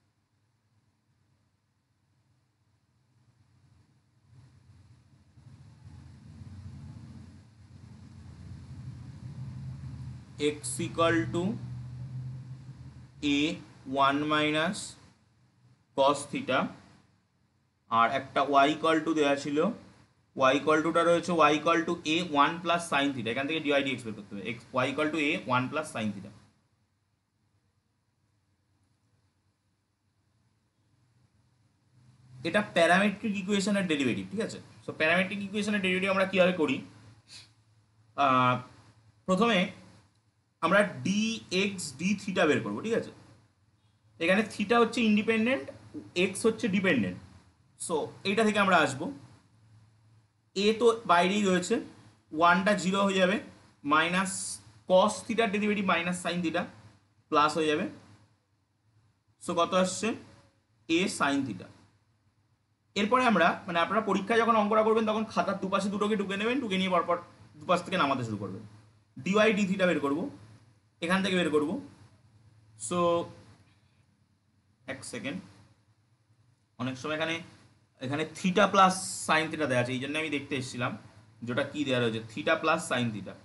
X equal to a one minus cos theta, আর একটা ওয়াই ইকাল টু দেওয়া ছিল, ওয়াই ইকাল টুটা রয়েছে y equal to a one plus sine theta, এখান থেকে dy dx বের করতে হবে, x y equal to a one plus sine theta. এটা প্যারামেট্রিক ইকুয়েশনের ডেরিভেটিভ। ঠিক আছে, সো প্যারামেট্রিক ইকুয়েশনের ডেরিভেটিভ আমরা কীভাবে করি, প্রথমে আমরা ডি এক্স ডি থিটা বের করবো। ঠিক আছে, এখানে থিটা হচ্ছে ইন্ডিপেন্ডেন্ট, এক্স হচ্ছে ডিপেন্ডেন্ট, সো এইটা থেকে আমরা আসবো, এ তো বাইরেই রয়েছে, ওয়ানটা জিরো হয়ে যাবে, মাইনাস কস থিটার derivative minus sine theta plus হয়ে যাবে, সো কত আসছে এ সাইন থিটা। এরপরে আমরা মানে আপনারা পরীক্ষায় যখন অঙ্কটা করবেন তখন খাতার দুপাশে দুটোকে ঢুকে নেবেন, ঢুকে নিয়ে পরপর দুপাশ থেকে নামাতে শুরু করবেন। ডিওয়াই ডি থিটা বের করবো, এখান থেকে বের করবো, সো এক সেকেন্ড, অনেক সময় এখানে এখানে থিটা প্লাস সাইন থিটা দেওয়া আছে, এই জন্য আমি দেখতে এসেছিলাম যেটা কি দেওয়া রয়েছে, থিটা প্লাস সাইন থিটা,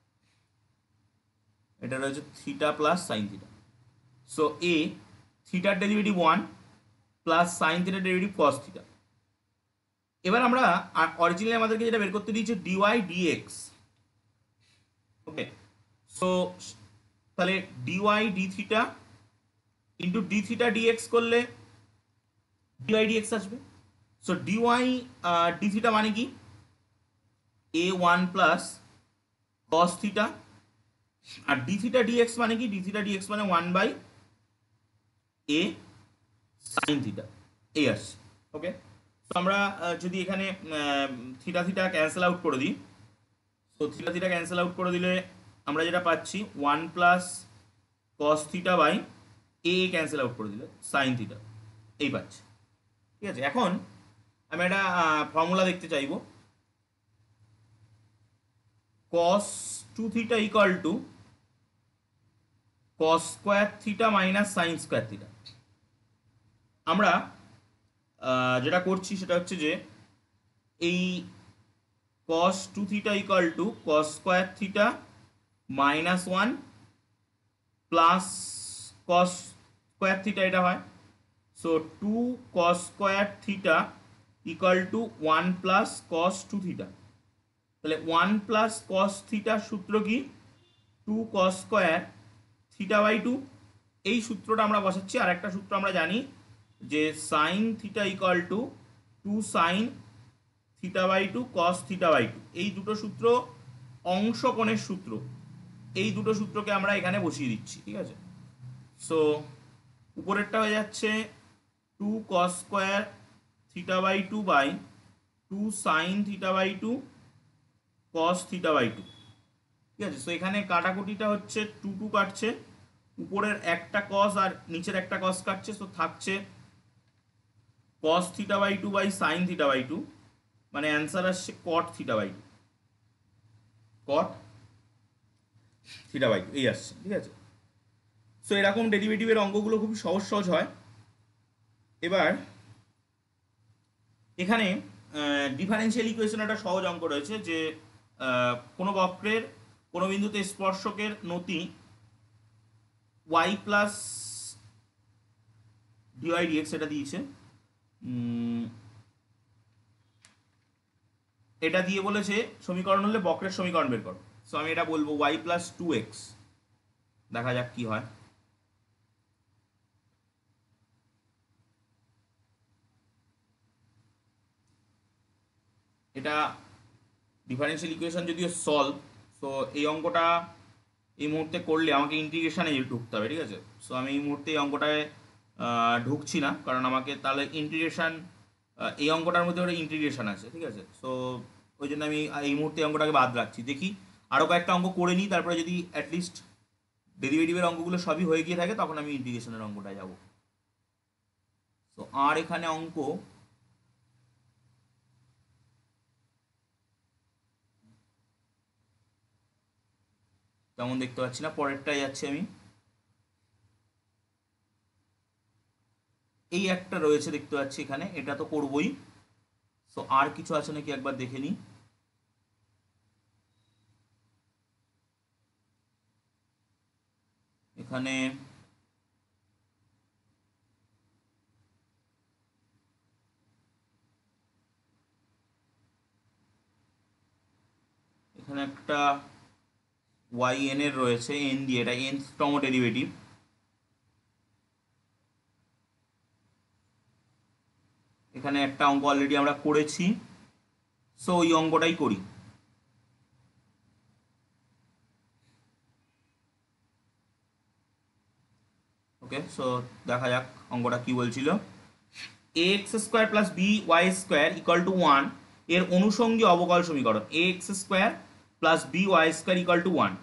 এটা রয়েছে theta plus sine theta. So a থিটার ডেরিভেটিভ ওয়ান প্লাস সাইন থিটার ডেরিভেটিভ কস থিটা। এবার আমরা অরিজিনালি আমাদেরকে যেটা বের করতে দিয়েছে ডিওয়াই ডিএক্স। ওকে, সো তাহলে dy d theta into d theta dx করলে ডিওয়াই ডিএক্স আসবে। সো ডিওয়াই ডি থিটা মানে কি a one plus cos theta, আর ডি থিটা ডিএক্স মানে কি, ডি থিটা ডিএক্স মানে one by a sine theta, এই আসছে। ওকে, তো আমরা যদি এখানে থিটা থিটা ক্যান্সেল আউট করে দিই, তো থিটা থিটা ক্যান্সেল আউট করে দিলে আমরা যেটা পাচ্ছি one plus cos theta by a cancel out করে দিলে সাইন থিটা, এই পাচ্ছি। ঠিক আছে, এখন আমি একটা ফর্মুলা দেখতে চাইব, cos two theta equal to cos square theta minus sine square theta. আমরা যেটা করছি সেটা হচ্ছে যে এই cos two theta equal to cos square theta minus one plus cos square theta এটা হয়, so two cos square theta equal to one plus cos two theta. তাহলে ওয়ান প্লাস কস থিটার সূত্র কি, two cos square theta by two, এই সূত্রটা আমরা বসাচ্ছি। আর একটা সূত্র আমরা জানি যে sine theta equal to two sine theta by two cos theta by two, এই দুটো সূত্র অংশ কোণের সূত্র, এই দুটো সূত্রকে আমরা এখানে বসিয়ে দিচ্ছি। ঠিক আছে, সো উপরেরটা হয়ে যাচ্ছে two cos square theta by two by two sine theta by two cos theta by two. ঠিক আছে, সো এখানে কাটাকুটিটা হচ্ছে টু টু কাটছে, উপরের একটা কস আর নিচের একটা কস কাটছে, সো থাকছে cos theta by two by sine theta by two, মানে অ্যান্সার আসছে cot theta by two, cot theta by two এই আসছে। ঠিক আছে, সো এরকম ডেরিভেটিভের অঙ্কগুলো খুব সহজ সহজ হয়। এবার এখানে ডিফারেন্সিয়াল ইকুয়েশন একটা সহজ অঙ্ক রয়েছে, যে কোনো বক্রের কোনো বিন্দুতে স্পর্শকের নতি ওয়াই প্লাস ডিওয়াই ডিএক্স এটা দিয়েছে, এটা দিয়ে বলেছে সমীকরণ হলে বক্রের সমীকরণ বের করো। সো আমি এটা বলবো ওয়াই প্লাস টু এক্স, দেখা যাক কি হয়। এটা ডিফারেন্সিয়াল ইকুয়েশন যদিও সলভ, সো এই অঙ্কটা এই মুহূর্তে করলে আমাকে ইন্টিগ্রেশনে ঢুকতে হবে। ঠিক আছে, সো আমি এই মুহূর্তে এই অঙ্কটায় ঢুকছি না, কারণ আমাকে তাহলে ইন্টিগ্রেশন, এই অঙ্কটার মধ্যে ওটা ইন্টিগ্রেশন আছে। ঠিক আছে, সো ওই জন্য আমি এই মুহূর্তে অঙ্কটাকে বাদ রাখছি। দেখি আরও কয়েকটা অঙ্ক করে নিই, তারপরে যদি অ্যাটলিস্ট ডেরিভেটিভের অঙ্কগুলো সবই হয়ে গিয়ে থাকে তখন আমি ইন্টিগ্রেশনের অঙ্কটায় যাব। তো আর এখানে অঙ্ক তেমন দেখতে পাচ্ছি না, পরেরটাই যাচ্ছি আমি। এই একটা রয়েছে দেখতে পাচ্ছি এখানে, এটা তো করবই। তো আর কিছু আছে নাকি একবার দেখে নিই। এখানে এখানে একটা ওয়াই এন এর রয়েছে, এন দিয়ে, এটা এন তম ডেরিভেটিভ। এখানে একটা অঙ্ক অলরেডি আমরা করেছি, সো ওই অঙ্কটাই করি। ওকে, সো দেখা যাক অঙ্কটা কি বলছিল। A x square plus B y square equal to one এর অনুষঙ্গী অবকল সমীকরণ a x square plus B y square equal to one.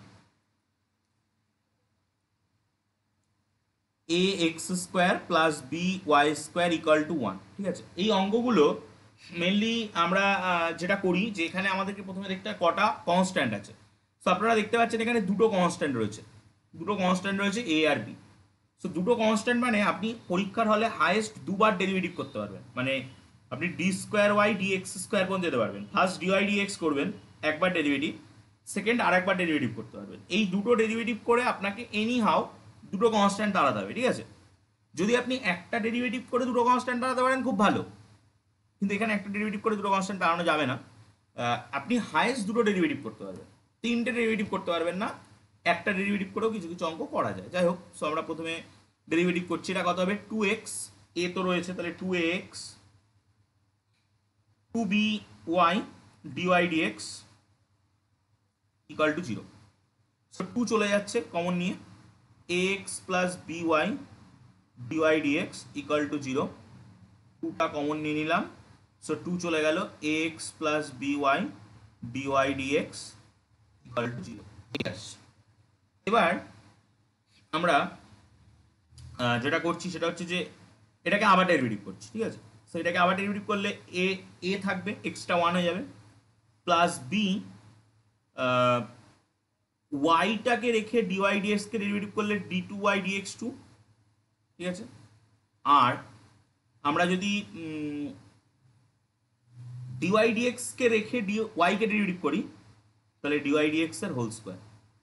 A x square plus B y square equal to one, ঠিক আছে। এই অঙ্কগুলো মেনলি আমরা যেটা করি, যে এখানে আমাদেরকে প্রথমে দেখতে হয় কটা কনস্ট্যান্ট আছে। সো আপনারা দেখতে পাচ্ছেন এখানে দুটো কনস্ট্যান্ট রয়েছে, দুটো কনস্ট্যান্ট রয়েছে এ আর বি। সো দুটো কনস্ট্যান্ট মানে আপনি পরীক্ষার হলে হাইয়েস্ট দুবার ডেরিভেটিভ করতে পারবেন, মানে আপনি d square y d x square পর্যন্ত যেতে পারবেন। ফার্স্ট ডিওয়াই ডি এক্স করবেন একবার ডেরিভেটিভ, সেকেন্ড আর একবার ডেরিভেটিভ করতে পারবেন। এই দুটো ডেরিভেটিভ করে আপনাকে এনি হাউ দুটো কনস্ট্যান্ট দাঁড়াতে হবে, ঠিক আছে। যদি আপনি একটা ডেরিভেটিভ করে দুটো কনস্ট্যান্ট দাঁড়াতে পারেন খুব ভালো, কিন্তু এখানে একটা ডেরিভেটিভ করে দুটো কনস্ট্যান্ট দাঁড়ানো যাবে না। আপনি হাইয়েস্ট দুটো ডেরিভেটিভ করতে পারবেন, তিনটে ডেরিভেটিভ করতে পারবেন না। একটা ডেরিভেটিভ করেও কিছু কিছু অঙ্ক করা যায়। যাই হোক, সো আমরা প্রথমে ডেরিভেটিভ করছি। এটা কত হবে? টু এক্স, এ তো রয়েছে, তাহলে two x two b y dy dx equal to zero. So two চলে যাচ্ছে কমন নিয়ে, a x plus B y dy dx equal to zero. টুটা কমন নিয়ে নিলাম, সো টু চলে গেল, a x plus B y dy dx equal to zero. ঠিক আছে, এবার আমরা যেটা করছি সেটা হচ্ছে যে এটাকে আবার ডেরিভেটিভ করছি, ঠিক আছে। সো এটাকে আবার ডেরিভেটিভ করলে এ এ থাকবে, এক্সট্রা ওয়ান হয়ে যাবে, প্লাস বি ওয়াইটাকে রেখে ডিওয়াই ডিএক্সকে ডেরিভেটিভ করলে d two y dx two, ঠিক আছে। আর আমরা যদি ডিওয়াই ডিএক্সকে রেখে ডি ওয়াইকে ডেরিভেটিভ করি তাহলে ডিওয়াই ডিএক্স এর whole square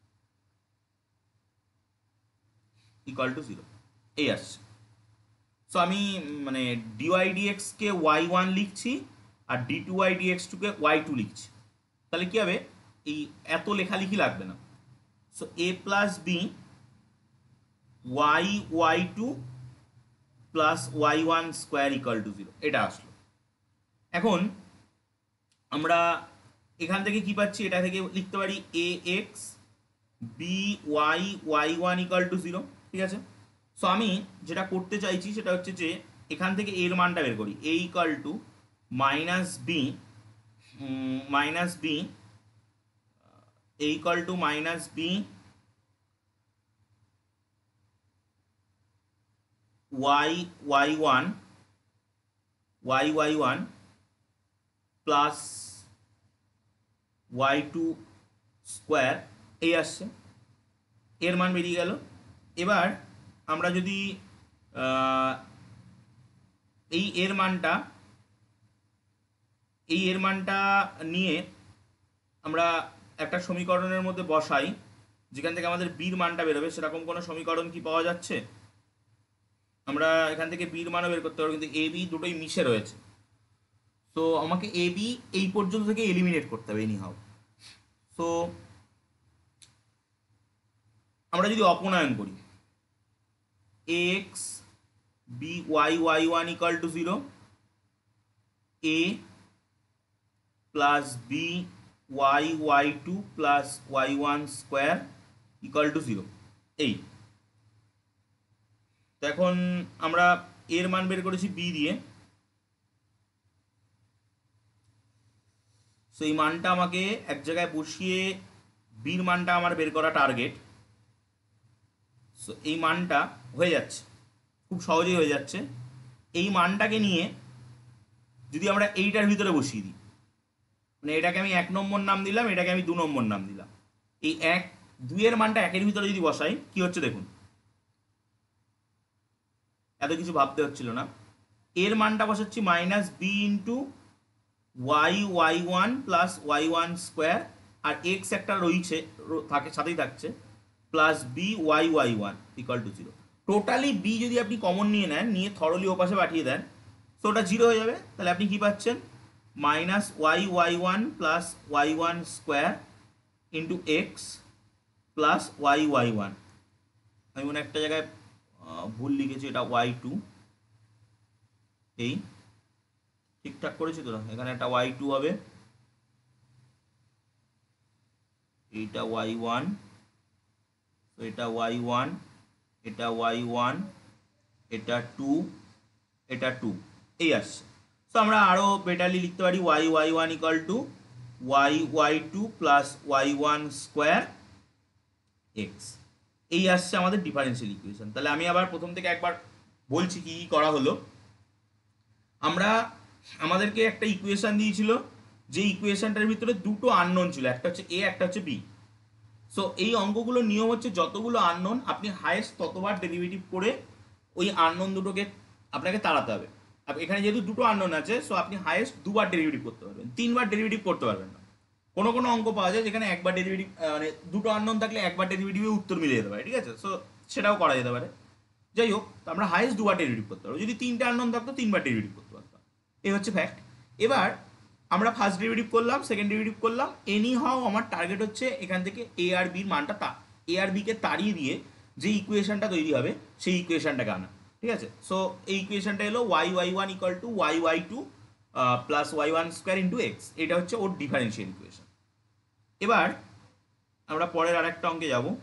equal to zero, এই আসছে। সো আমি মানে ডিওয়াই ডিএক্স কে ওয়াই ওয়ান লিখছি আর d two y dx two কে ওয়াই টু লিখছি, তাহলে কি হবে, এই এত লেখালেখি লাগবে না। So a plus B y Y two plus Y one square equal to zero, এটা আসলো। এখন আমরা এখান থেকে কি পাচ্ছি, এটা থেকে লিখতে পারি a x b y Y one equal to zero, ঠিক আছে। সো আমি যেটা করতে চাইছি সেটা হচ্ছে যে এখান থেকে এর মানটা বের করি, a equal to minus b minus b a equal to minus b y Y one y Y one plus Y two square, এই আসছে, এর মান বেরিয়ে গেল। এবার আমরা যদি এই এর মানটা এই এর মানটা নিয়ে আমরা একটা সমীকরণের মধ্যে বসাই, যেখান থেকে আমাদের বির মানটা বেরোবে, সেরকম কোনো সমীকরণ কি পাওয়া যাচ্ছে? আমরা এখান থেকে বির মানও বের করতে পারবো, কিন্তু এ বি দুটোই মিশে রয়েছে। তো আমাকে এ বি এই পর্যন্ত থেকে এলিমিনেট করতে হবে এনি হাউ। সো আমরা যদি অপনয়ন করি, x b y Y one equal to zero, a plus B y Y two plus Y one square equal to zero, এই। তো এখন আমরা এর মান বের করেছি বি দিয়ে, সো এই মানটা আমাকে এক জায়গায় বসিয়ে বির মানটা আমার বের করা টার্গেট। সো এই মানটা হয়ে যাচ্ছে, খুব সহজেই হয়ে যাচ্ছে। এই মানটাকে নিয়ে যদি আমরা এইটার ভিতরে বসিয়ে দিই, মানে এটাকে আমি এক নম্বর নাম দিলাম, এটাকে আমি দু নম্বর নাম দিলাম, এই এক দুইয়ের মানটা একের ভিতরে যদি বসাই কি হচ্ছে দেখুন, এত কিছু ভাবতে হচ্ছিল না। এর মানটা বসাচ্ছি minus b into y Y one plus Y one square, আর এক্স একটা রয়েছে থাকে সাথেই থাকছে, plus B y Y one equal to zero. Totally b যদি আপনি কমন নিয়ে নেন, নিয়ে থরলি ও পাশে পাঠিয়ে দেন, তো ওটা জিরো হয়ে যাবে। তাহলে আপনি কি পাচ্ছেন, minus y Y one plus Y one square into x plus y Y one. আমি মনে একটা জায়গায় ভুল লিখেছি, এটা ওয়াই টু, এই ঠিকঠাক করেছি তো? এখানে একটা ওয়াই টু হবে, এইটা ওয়াই ওয়ান, তো এটা ওয়াই ওয়ান, এটা ওয়াই ওয়ান, এটা টু, এটা টু, এই আসছে। তো আমরা আরও বেটারলি লিখতে পারি y Y one equal to Y Y two plus Y one square x, এই আসছে আমাদের ডিফারেন্সিয়াল ইকুয়েশন। তাহলে আমি আবার প্রথম থেকে একবার বলছি কি কী করা হলো। আমরা আমাদেরকে একটা ইকুয়েশন দিয়েছিল, যে ইকুয়েশনটার ভিতরে দুটো আননোন ছিল, একটা হচ্ছে এ, একটা হচ্ছে বি। সো এই অঙ্কগুলোর নিয়ম হচ্ছে যতগুলো আননোন আপনি হায়েস্ট ততবার ডেরিভেটিভ করে ওই আননোন দুটোকে আপনাকে তাড়াতে হবে। এখানে যেহেতু দুটো আননোন আছে, সো আপনি হায়েস্ট দুবার ডেরিভেটিভ করতে পারবেন, তিনবার ডেরিভেটিভ করতে পারবেন না। কোনো কোনো অঙ্ক পাওয়া যায় যেখানে একবার ডেরিভেটিভ, মানে দুটো আননোন থাকলে একবার ডেরিভেটিভে উত্তর মিলে যেতে পারে, ঠিক আছে? সো সেটাও করা যেতে পারে। যাই হোক, আমরা হায়েস্ট দুবার ডেরিভেটিভ করতে পারবো। যদি তিনটে আননোন থাকতো তিনবার ডেরিভেটিভ করতে পারতাম, এই হচ্ছে ফ্যাক্ট। এবার আমরা ফার্স্ট ডেরিভেটিভ করলাম, সেকেন্ড ডেরিভেটিভ করলাম, এনি হাও আমার টার্গেট হচ্ছে এখান থেকে এ আর বির মানটা তা এ আর বিকে তাড়িয়ে দিয়ে যে ইকুয়েশনটা তৈরি হবে সেই ইকুয়েশনটাকে আনা, ঠিক আছে? সো এই ইকুয়েশনটা এলো Y Y one equal to Y Y two plus Y one square into X, এটা হচ্ছে ওর ডিফারেন্সিয়াল ইকুয়েশন। এবার আমরা পরের আর একটা অঙ্কে যাব।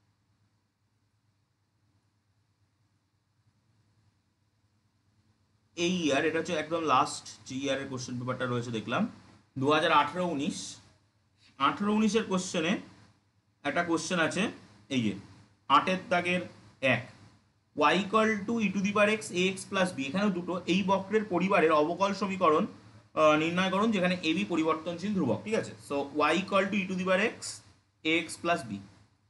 এই ইয়ার, এটা হচ্ছে একদম লাস্ট যে ইয়ারের কোশ্চেন পেপারটা রয়েছে দেখলাম, দু হাজার আঠেরো উনিশ আঠেরো উনিশের কোশ্চেনে একটা কোশ্চেন আছে, এই যে আটের দাগের এক, Y equal to E to the power X A x plus B, এখানেও দুটো, এই বক্রের পরিবারের অবকল সমীকরণ নির্ণয় করুন যেখানে এ বি পরিবর্তনশীল ধ্রুবক, ঠিক আছে? So Y equal to E to the power X A x plus B,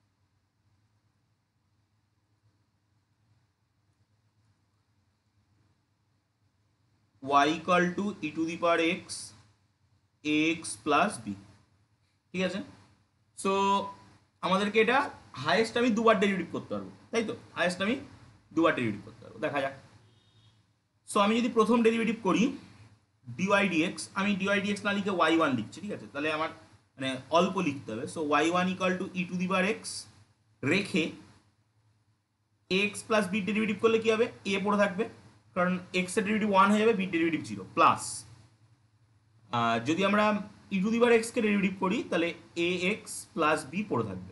Y equal to E to the power X A x plus B, ঠিক আছে? সো আমাদেরকে এটা হায়েস্ট আমি দুবার ডেরিভেটিভ করতে পারবো, তাই তো? হায়েস্ট আমি দুবার ডেরিভেটিভ করতে পারবো, দেখা যাক। সো আমি যদি প্রথম ডেরিভেটিভ করি ডিওয়াই ডিএক্স, আমি ডিওয়াই ডিএক্স না লিখে ওয়াই ওয়ান লিখছি, ঠিক আছে? তাহলে আমার মানে অল্প লিখতে হবে। So Y one equal to E to the power X রেখে এক্স প্লাস বি ডেরিভেটিভ করলে কি হবে, এ পড়ে থাকবে, কারণ এক্স এর ডেরিভেটিভ ওয়ান হয়ে যাবে, বি ডেরিভেটিভ জিরো, প্লাস যদি আমরা E to the power X কে ডেরিভেটিভ করি তাহলে এ এক্স প্লাস বি পড়ে থাকবে,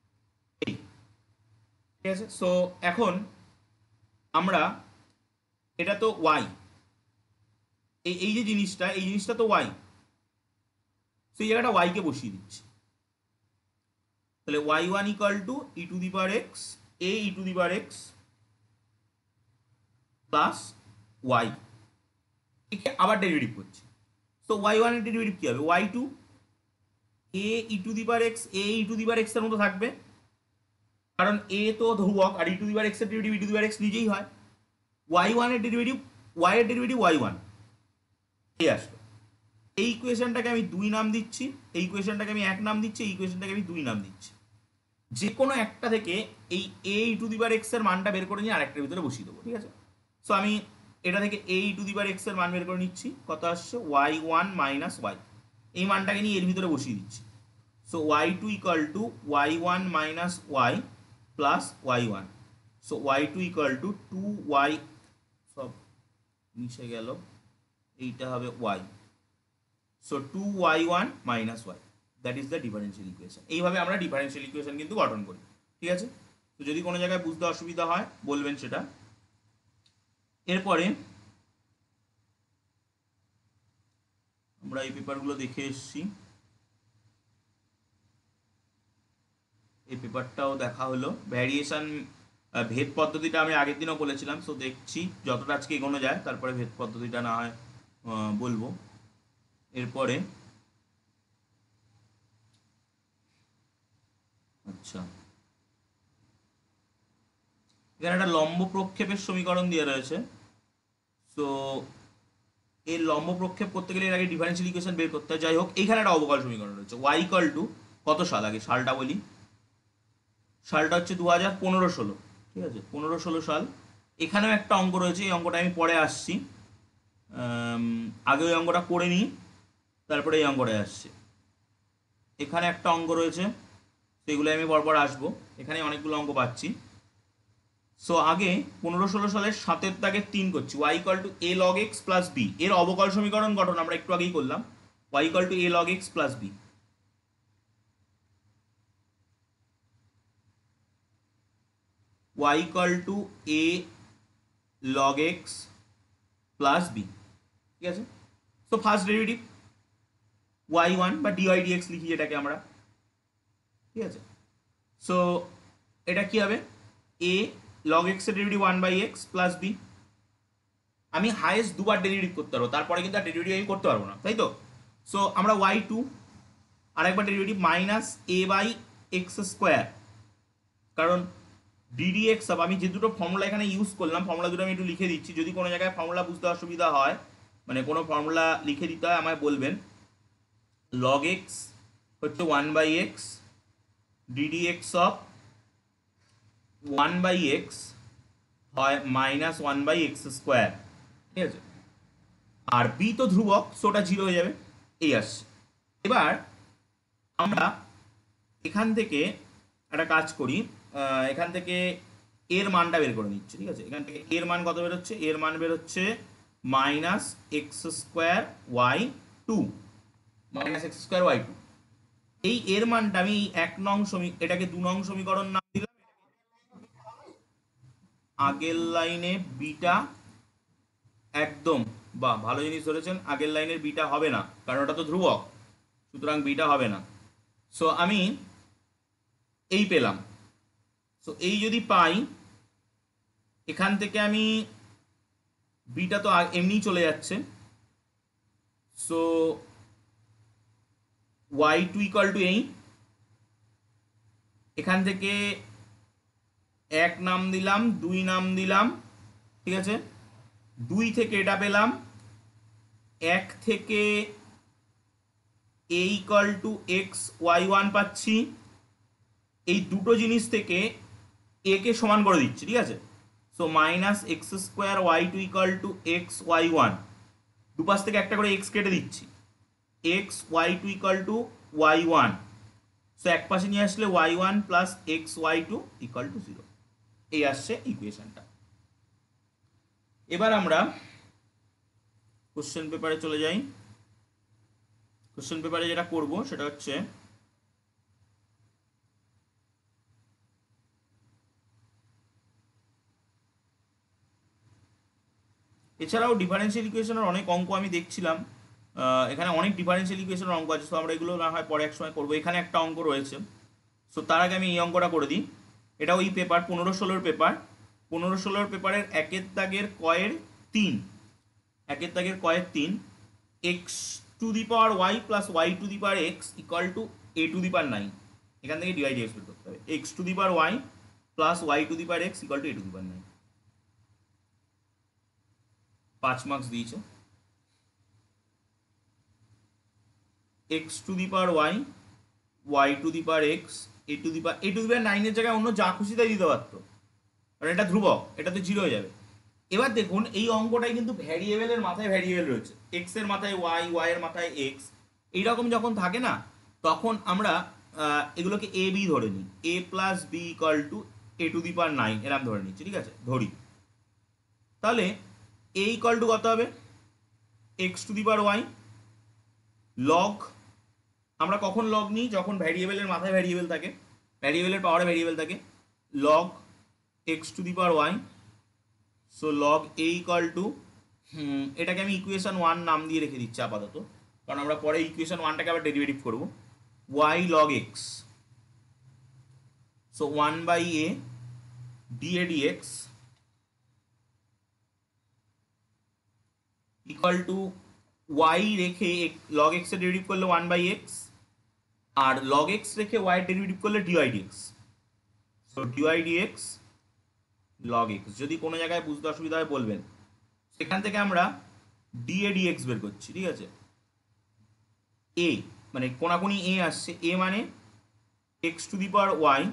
ঠিক আছে? সো এখন আমরা, এটা তো ওয়াই, এই এই যে জিনিসটা, এই জিনিসটা তো ওয়াই, সেই জায়গাটা ওয়াই কে বসিয়ে দিচ্ছি। তাহলে Y one equal to E to the power X A E to the power X plus Y, একে আবার ডেরিভেটিভ করছি। তো ওয়াই ওয়ান এর ডেরিভেটিভ কি হবে, Y two A E to the power X A E to the power X এর মতো থাকবে, কারণ এ তো ধ্রুবক আর E to the power X এর derivative E to the power X নিজেই হয়। ওয়াই ওয়ান এর ডেরিভেটিভ ওয়াই এর ডেরিভেটিভ ওয়াই ওয়ান, এই আসলো। এই ইকুয়েশনটাকে আমি দুই নাম দিচ্ছি, এই ইকুয়েশনটাকে আমি এক নাম দিচ্ছি, এই ইকুয়েশনটাকে আমি দুই নাম দিচ্ছি। যে কোনো একটা থেকে এই এ E to the power X এর মানটা বের করে নিয়ে আরেকটার ভিতরে বসিয়ে দেবো, ঠিক আছে? সো আমি এটা থেকে এ E to the power X এর মান বের করে নিচ্ছি, কত আসছে ওয়াই ওয়ান মাইনাস ওয়াই, এই মানটাকে নিয়ে এর ভিতরে বসিয়ে দিচ্ছি। So Y two equal to Y one minus Y plus Y one, so Y two equal to two Y, সব মিশে গেল, এইটা হবে Y, so two Y one minus Y, that is the differential equation. এইভাবে আমরা differential equation কিন্তু গঠন করি, ঠিক আছে? তো যদি কোনো জায়গায় বুঝতে অসুবিধা হয় বলবেন সেটা। এরপরে আমরা এই পেপারগুলো দেখে এসেছি। এই পেপারটাও দেখা হলো। ভ্যারিয়েশন ভেদ পদ্ধতিটা আমি আগের দিনও বলেছিলাম, সো দেখছি যতটা আজকে এগোনো যায়, তারপরে ভেদ পদ্ধতিটা না হয় আহ, বলবো। এরপরে আচ্ছা, এখানে একটা লম্ব প্রক্ষেপের সমীকরণ দিয়ে রয়েছে। সো এই লম্ব প্রক্ষেপ করতে গেলে এর আগে ডিফারেন্সিয়াল ইকুয়েশন বের করতে হয়। যাই হোক, এইখানে একটা অবকল সমীকরণ রয়েছে। ওয়াই ইকুয়াল টু কত সাল, আগে সালটা বলি। সালটা হচ্ছে দু হাজার পনেরো ষোলো, ঠিক আছে, পনেরো ষোলো সাল। এখানেও একটা অঙ্ক রয়েছে, এই অঙ্কটা আমি পরে আসছি। আম, আগে ওই অঙ্কটা করে নিই, তারপরে এই অঙ্কটায় আসছে। এখানে একটা অঙ্ক রয়েছে, সেগুলো আমি পরপর আসবো। এখানে অনেকগুলো অঙ্ক পাচ্ছি। সো আগে পনেরো ষোলো সালের সাতের দাগের তিন করছি। Y equal to A log X plus B, এর অবকল সমীকরণ গঠন আমরা একটু আগেই করলাম। Y equal to A log X plus B. Y equal to A log X plus B, ঠিক আছে। So first derivative Y one বা ডিওয়াই ডিএক্স লিখি যেটাকে আমরা, ঠিক আছে। সো এটা কি হবে, এ লগ এক্স এর derivative one by X plus B. আমি হাইয়েস্ট দুবার ডেরিভেটিভ করতে পারবো, তারপরে কিন্তু আর ডেরিভেটিভ আমি করতে পারবো না, তাই তো। সো আমরা ওয়াই টু আর একবার derivative minus A by x square, কারণ ডিডি এক্স আপ আমি যে দুটো ফর্মুলা এখানে ইউজ করলাম, ফর্মুলা দুটো আমি একটু লিখে দিচ্ছি, যদি কোনো জায়গায় ফর্মুলা বুঝতে অসুবিধা হয়, মানে কোনো ফর্মুলা লিখে দিতে হয় আমায় বলবেন। লগ এক্স হচ্ছে one by X, D D x of one by x হয় minus one by x square, ঠিক আছে। আর বি তো ধ্রুবক, সোটা জিরো হয়ে যাবে, এই আসছে। এবার আমরা এখান থেকে একটা কাজ করি, আহ, এখান থেকে এর মানটা বের করে নিচ্ছি, ঠিক আছে। এখান থেকে এর মান কত বেরোচ্ছে, এর মান বেরোচ্ছে minus x square Y two, minus x square Y two. এই এর মানটা আমি এক নং সমী এটাকে দু নং সমীকরণ নাম দিলাম। আগের লাইনে বিটা একদম, বা ভালো জিনিস ধরেছেন, আগের লাইনের বিটা হবে না, কারণ ওটা তো ধ্রুবক, সুতরাং বিটা হবে না। সো আমি এই পেলাম। সো এই যদি পাই, এখান থেকে আমি বিটা তো এমনিই চলে যাচ্ছে। So Y two equal to এই, এখান থেকে এক নাম দিলাম, দুই নাম দিলাম, ঠিক আছে। দুই থেকে এটা পেলাম, এক থেকে A equal to x Y one পাচ্ছি। এই দুটো জিনিস থেকে এ কে সমান করে দিচ্ছি, ঠিক আছে। So minus x square Y two equal to x Y one, দুপাশ থেকে একটা করে এক্স কেটে দিচ্ছি, X Y two equal to Y one. So এক পাশে নিয়ে আসলে Y one plus X Y two equal to zero, এই আসছে ইকুয়েশনটা। এবার আমরা কোশ্চেন পেপারে চলে যাই। কোশ্চেন পেপারে যেটা করব সেটা হচ্ছে এছাড়াও ডিফারেন্সিয়াল ইকুয়েশনের অনেক অঙ্ক আমি দেখছিলাম, আহ, এখানে অনেক ডিফারেন্সিয়াল ইকুয়েশনের অঙ্ক আছে, তো আমরা এগুলো না হয় পরে এক সময় করবো। এখানে একটা অঙ্ক রয়েছে, সো তার আগে আমি এই অঙ্কটা করে দিই। এটা ওই পেপার পনেরো ষোলোর পেপার, পনেরো ষোলোর পেপারের একের দাগের কয়ের তিন, একের দাগের কয়ের তিন। X to the power Y plus Y to the power X equal to A to the power nine. এখান থেকে ডিভাইড এক্স বের করতে হবে। X to the power Y plus Y to the power X equal to A to the power nine. পাঁচ marks দিয়েছে। X to the power Y, Y to the power X, A to the power A to the power নাইনের জায়গায় অন্য যা খুশি তাই দিতে পারতো, কারণ এটা ধ্রুবক, এটা তো জিরো হয়ে যাবে। এবার দেখুন এই অঙ্কটাই কিন্তু ভ্যারিয়েবলের মাথায় ভ্যারিয়েবল রয়েছে, এক্স এর মাথায় ওয়াই, ওয়াই এর মাথায় এক্স, এইরকম যখন থাকে না, তখন আমরা আহ, এগুলোকে এ বি ধরে নিই। A plus B equal to A to the power nine, এরকম ধরে নিচ্ছি, ঠিক আছে, ধরি। তাহলে এ ইকুয়াল টু কত হবে, x to the power Y log, আমরা কখন লগ নিই, যখন ভ্যারিয়েবলের মাথায় ভ্যারিয়েবল থাকে, ভ্যারিয়েবলের পাওয়ারে ভ্যারিয়েবল থাকে, log X to the power Y. So log A equal to, এটাকে আমি ইকুয়েশন ওয়ান নাম দিয়ে রেখে দিচ্ছি আপাতত, কারণ আমরা পরে ইকুয়েশন ওয়ানটাকে আবার ডেরিভেটিভ করবো। Y log x, so one by a d a dx equal to y রেখে লগ এক্স এর ডেরিভেটিভ করলে ওয়ান বাই এক্স, আর লগ এক্স রেখে ওয়াই এর ডেরিভেটিভ করলে dy dx. So dy dx log x. যদি কোনো জায়গায় বুঝতে অসুবিধা হয় বলবেন। সেখান থেকে আমরা ডিএ ডিএক্স বের করছি, ঠিক আছে। এ মানে কোনাকুনি এ আসছে, এ মানে X to the power Y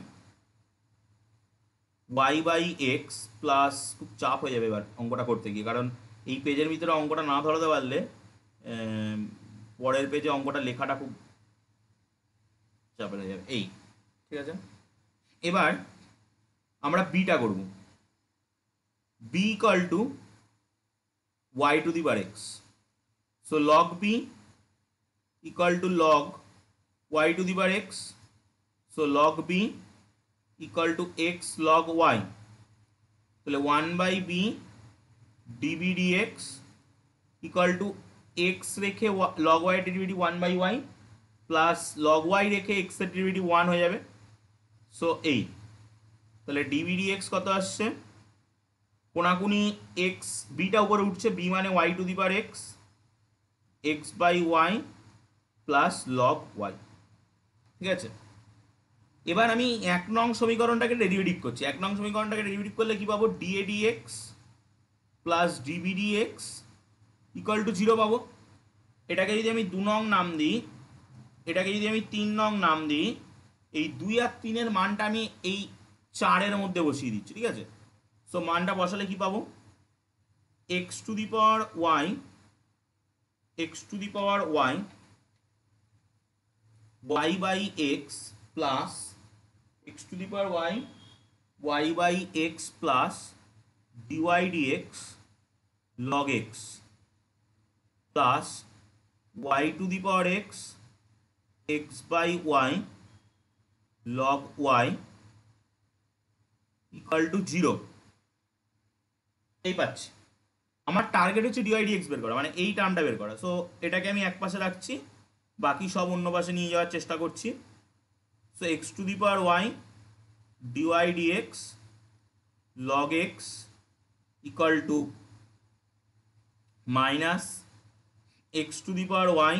Y by X plus, খুব চাপ হয়ে যাবে এবার অঙ্কটা করতে গিয়ে, কারণ এই পেজের ভিতরে অঙ্কটা না ধরাতে পারলে পরের পেজে অঙ্কটা লেখাটা খুব চাপ হয়ে যাবে। এই ঠিক আছে, এবার আমরা বিটা করব। B equal to Y to the power X. So log B equal to log Y to the power X. So log B equal to X log Y. তাহলে one by B D B D X equal to X রেখে log Y derivative one by Y plus log Y রেখে X এর derivative one হয়ে যাবে। So এই তাহলে DB D X কত আসছে, কোনাকুনি এক্স, বিটা উপরে উঠছে, বি মানে Y to the power x x by Y plus log Y. ঠিক আছে, এবার আমি এক নং সমীকরণটাকে ডেরিভেটিভ করছি। এক নং সমীকরণটাকে ডেরিভেটিভ করলে কি পাবো, D A dx plus DB dx equal to zero পাবো। এটাকে যদি আমি দু নং নাম দিই, এটাকে যদি আমি তিন নং নাম দিই, এই দুই আর তিনের মানটা আমি এই চারের মধ্যে বসিয়ে দিচ্ছি। ঠিক আছে, সো মানটা বসালে কি পাবো, X to the power Y X to the power Y Y by X plus x to the power Y Y by X plus D Y dx log X plus Y to the power x x by Y log Y equal to zero. এই পাচ্ছি। আমার target হচ্ছে dy dx বের করা, মানে এই টার্মটা বের করা। সো এটাকে আমি এক পাশে রাখছি, বাকি সব অন্য পাশে নিয়ে যাওয়ার চেষ্টা করছি। So X to the power Y dy dx log X equal to minus x to the power Y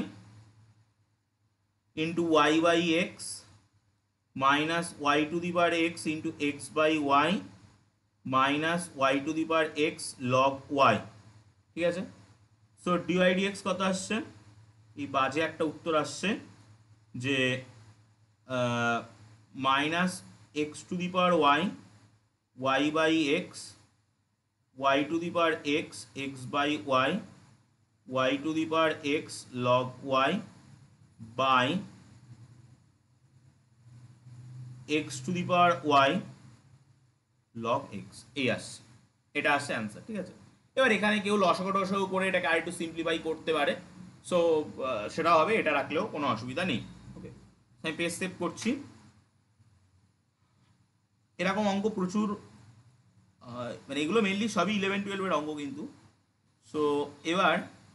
into Y by X minus Y to the power X into X by Y minus Y to the power x log Y. ঠিক আছে, so dy dx কত আসছে, এই বাজে একটা উত্তর আসছে যে minus x to the power Y Y by X Y to the power x x by Y Y to the power x log Y by x to the power Y log X. এই আসছে, এটা আসছে answer. ঠিক আছে, এবার এখানে কেউ লসাগু টসাগু করে এটাকে আর একটু সিম্পলিফাই করতে পারে, সো সেটা হবে, এটা রাখলেও কোনো অসুবিধা নেই। ওকে, আমি পেজ সেভ করছি। এরকম অঙ্ক প্রচুর, মানে এগুলো মেনলি সবই ইলেভেন টুয়েলভের অঙ্ক কিন্তু। সো এবার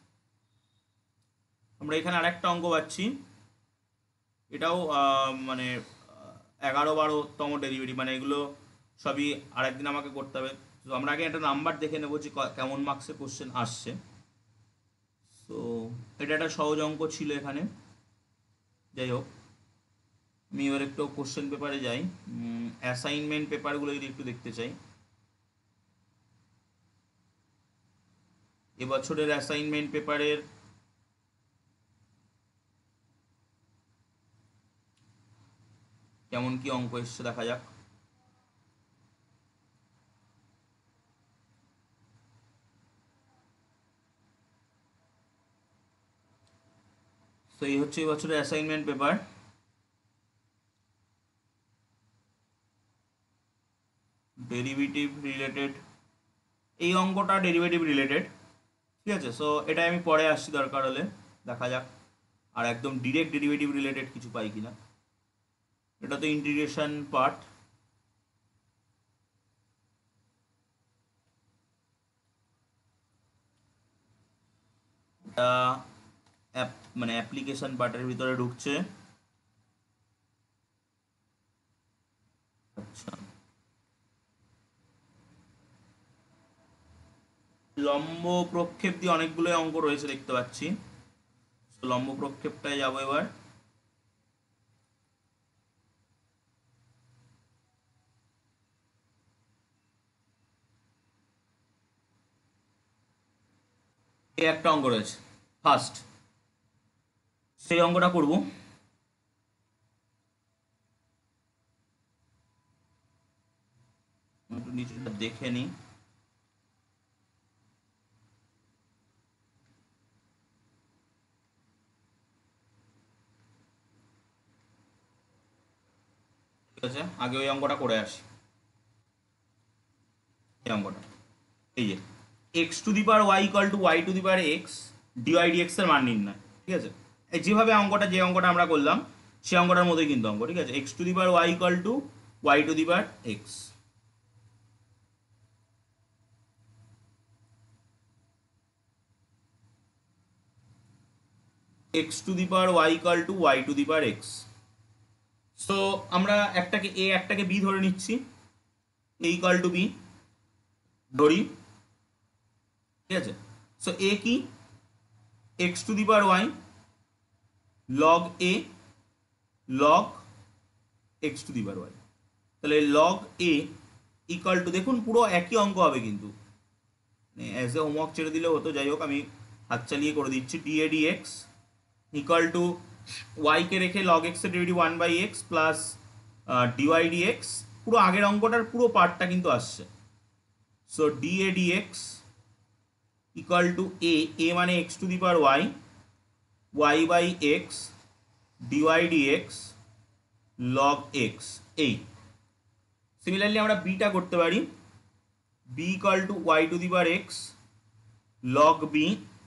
আমরা এখানে আরেকটা অঙ্ক পাচ্ছি, এটাও মানে এগারো বারোতম ডেরিভেটিভ, মানে এগুলো সবই আরেকদিন আমাকে করতে হবে। তো আমরা আগে একটা নাম্বার দেখে নেবো যে কেমন মার্কসের কোশ্চেন আসছে। সো এটা একটা সহজ অঙ্ক ছিল এখানে। যাই হোক, আমি এবার একটু কোশ্চেন পেপারে যাই, অ্যাসাইনমেন্ট পেপারগুলো যদি একটু দেখতে চাই। এবছরের অ্যাসাইনমেন্ট পেপারের কেমন কি অঙ্ক এসছে দেখা যাক। তো এই হচ্ছে এবছরের অ্যাসাইনমেন্ট পেপার। ডেরিভেটিভ রিলেটেড, এই অঙ্কটা ডেরিভেটিভ রিলেটেড। ঠিক আছে, সো এটা আমি পরে আসছি, দরকার হলে দেখা যাক আর একদম ডিরেক্ট ডেরিভেটিভ রিলেটেড কিছু পাই কিনা। এটা তো ইন্টিগ্রেশন পার্ট। এটা মানে অ্যাপ্লিকেশন পার্টের ভিতরে ঢুকছে। লম্ব প্রক্ষেপ দিয়ে অনেকগুলো অঙ্ক রয়েছে দেখতে পাচ্ছি। লম্ব প্রক্ষেপটায় যাবো এবার। এই একটা অঙ্ক রয়েছে ফার্স্ট, সেই অঙ্কটা করব। একটু নিচেটা দেখে নিই। ঠিক আছে, আগে ওই অঙ্কটা করে আসি। এই অঙ্কটা এই যে X to the power Y equal to Y to the power X dy dx এর মান নির্ণয়। ঠিক আছে, এই যেভাবে অঙ্কটা যে অঙ্কটা আমরা করলাম সেই অঙ্কটার মতোই কিন্তু অঙ্ক। ঠিক আছে, X to the power Y equal to Y to the power x. X to the power Y equal to Y to the power X. So আমরা একটাকে এ একটাকে বি ধরে নিচ্ছি, এ ইকুয়াল টু বি ধরি। ঠিক আছে, সো এ কি, X to the power Y log A log X to the power Y. তাহলে লগ এ ইকুয়াল টু, দেখুন পুরো একই অঙ্ক হবে কিন্তু, অ্যাজ এ হোমওয়ার্ক ছেড়ে দিলে হতো, যাই হোক আমি হাত চালিয়ে করে দিচ্ছি। D A D X equal to ওয়াইকে রেখে লগ এক্সের derivative one by X plus D Y D X. পুরো আগের অঙ্কটার পুরো পার্টটা কিন্তু আসছে। So D A D X equal to A, A মানে X to the power Y, Y by X D Y D X log X. এই সিমিলারলি আমরা বিটা করতে পারি, B equal to Y to the power x log B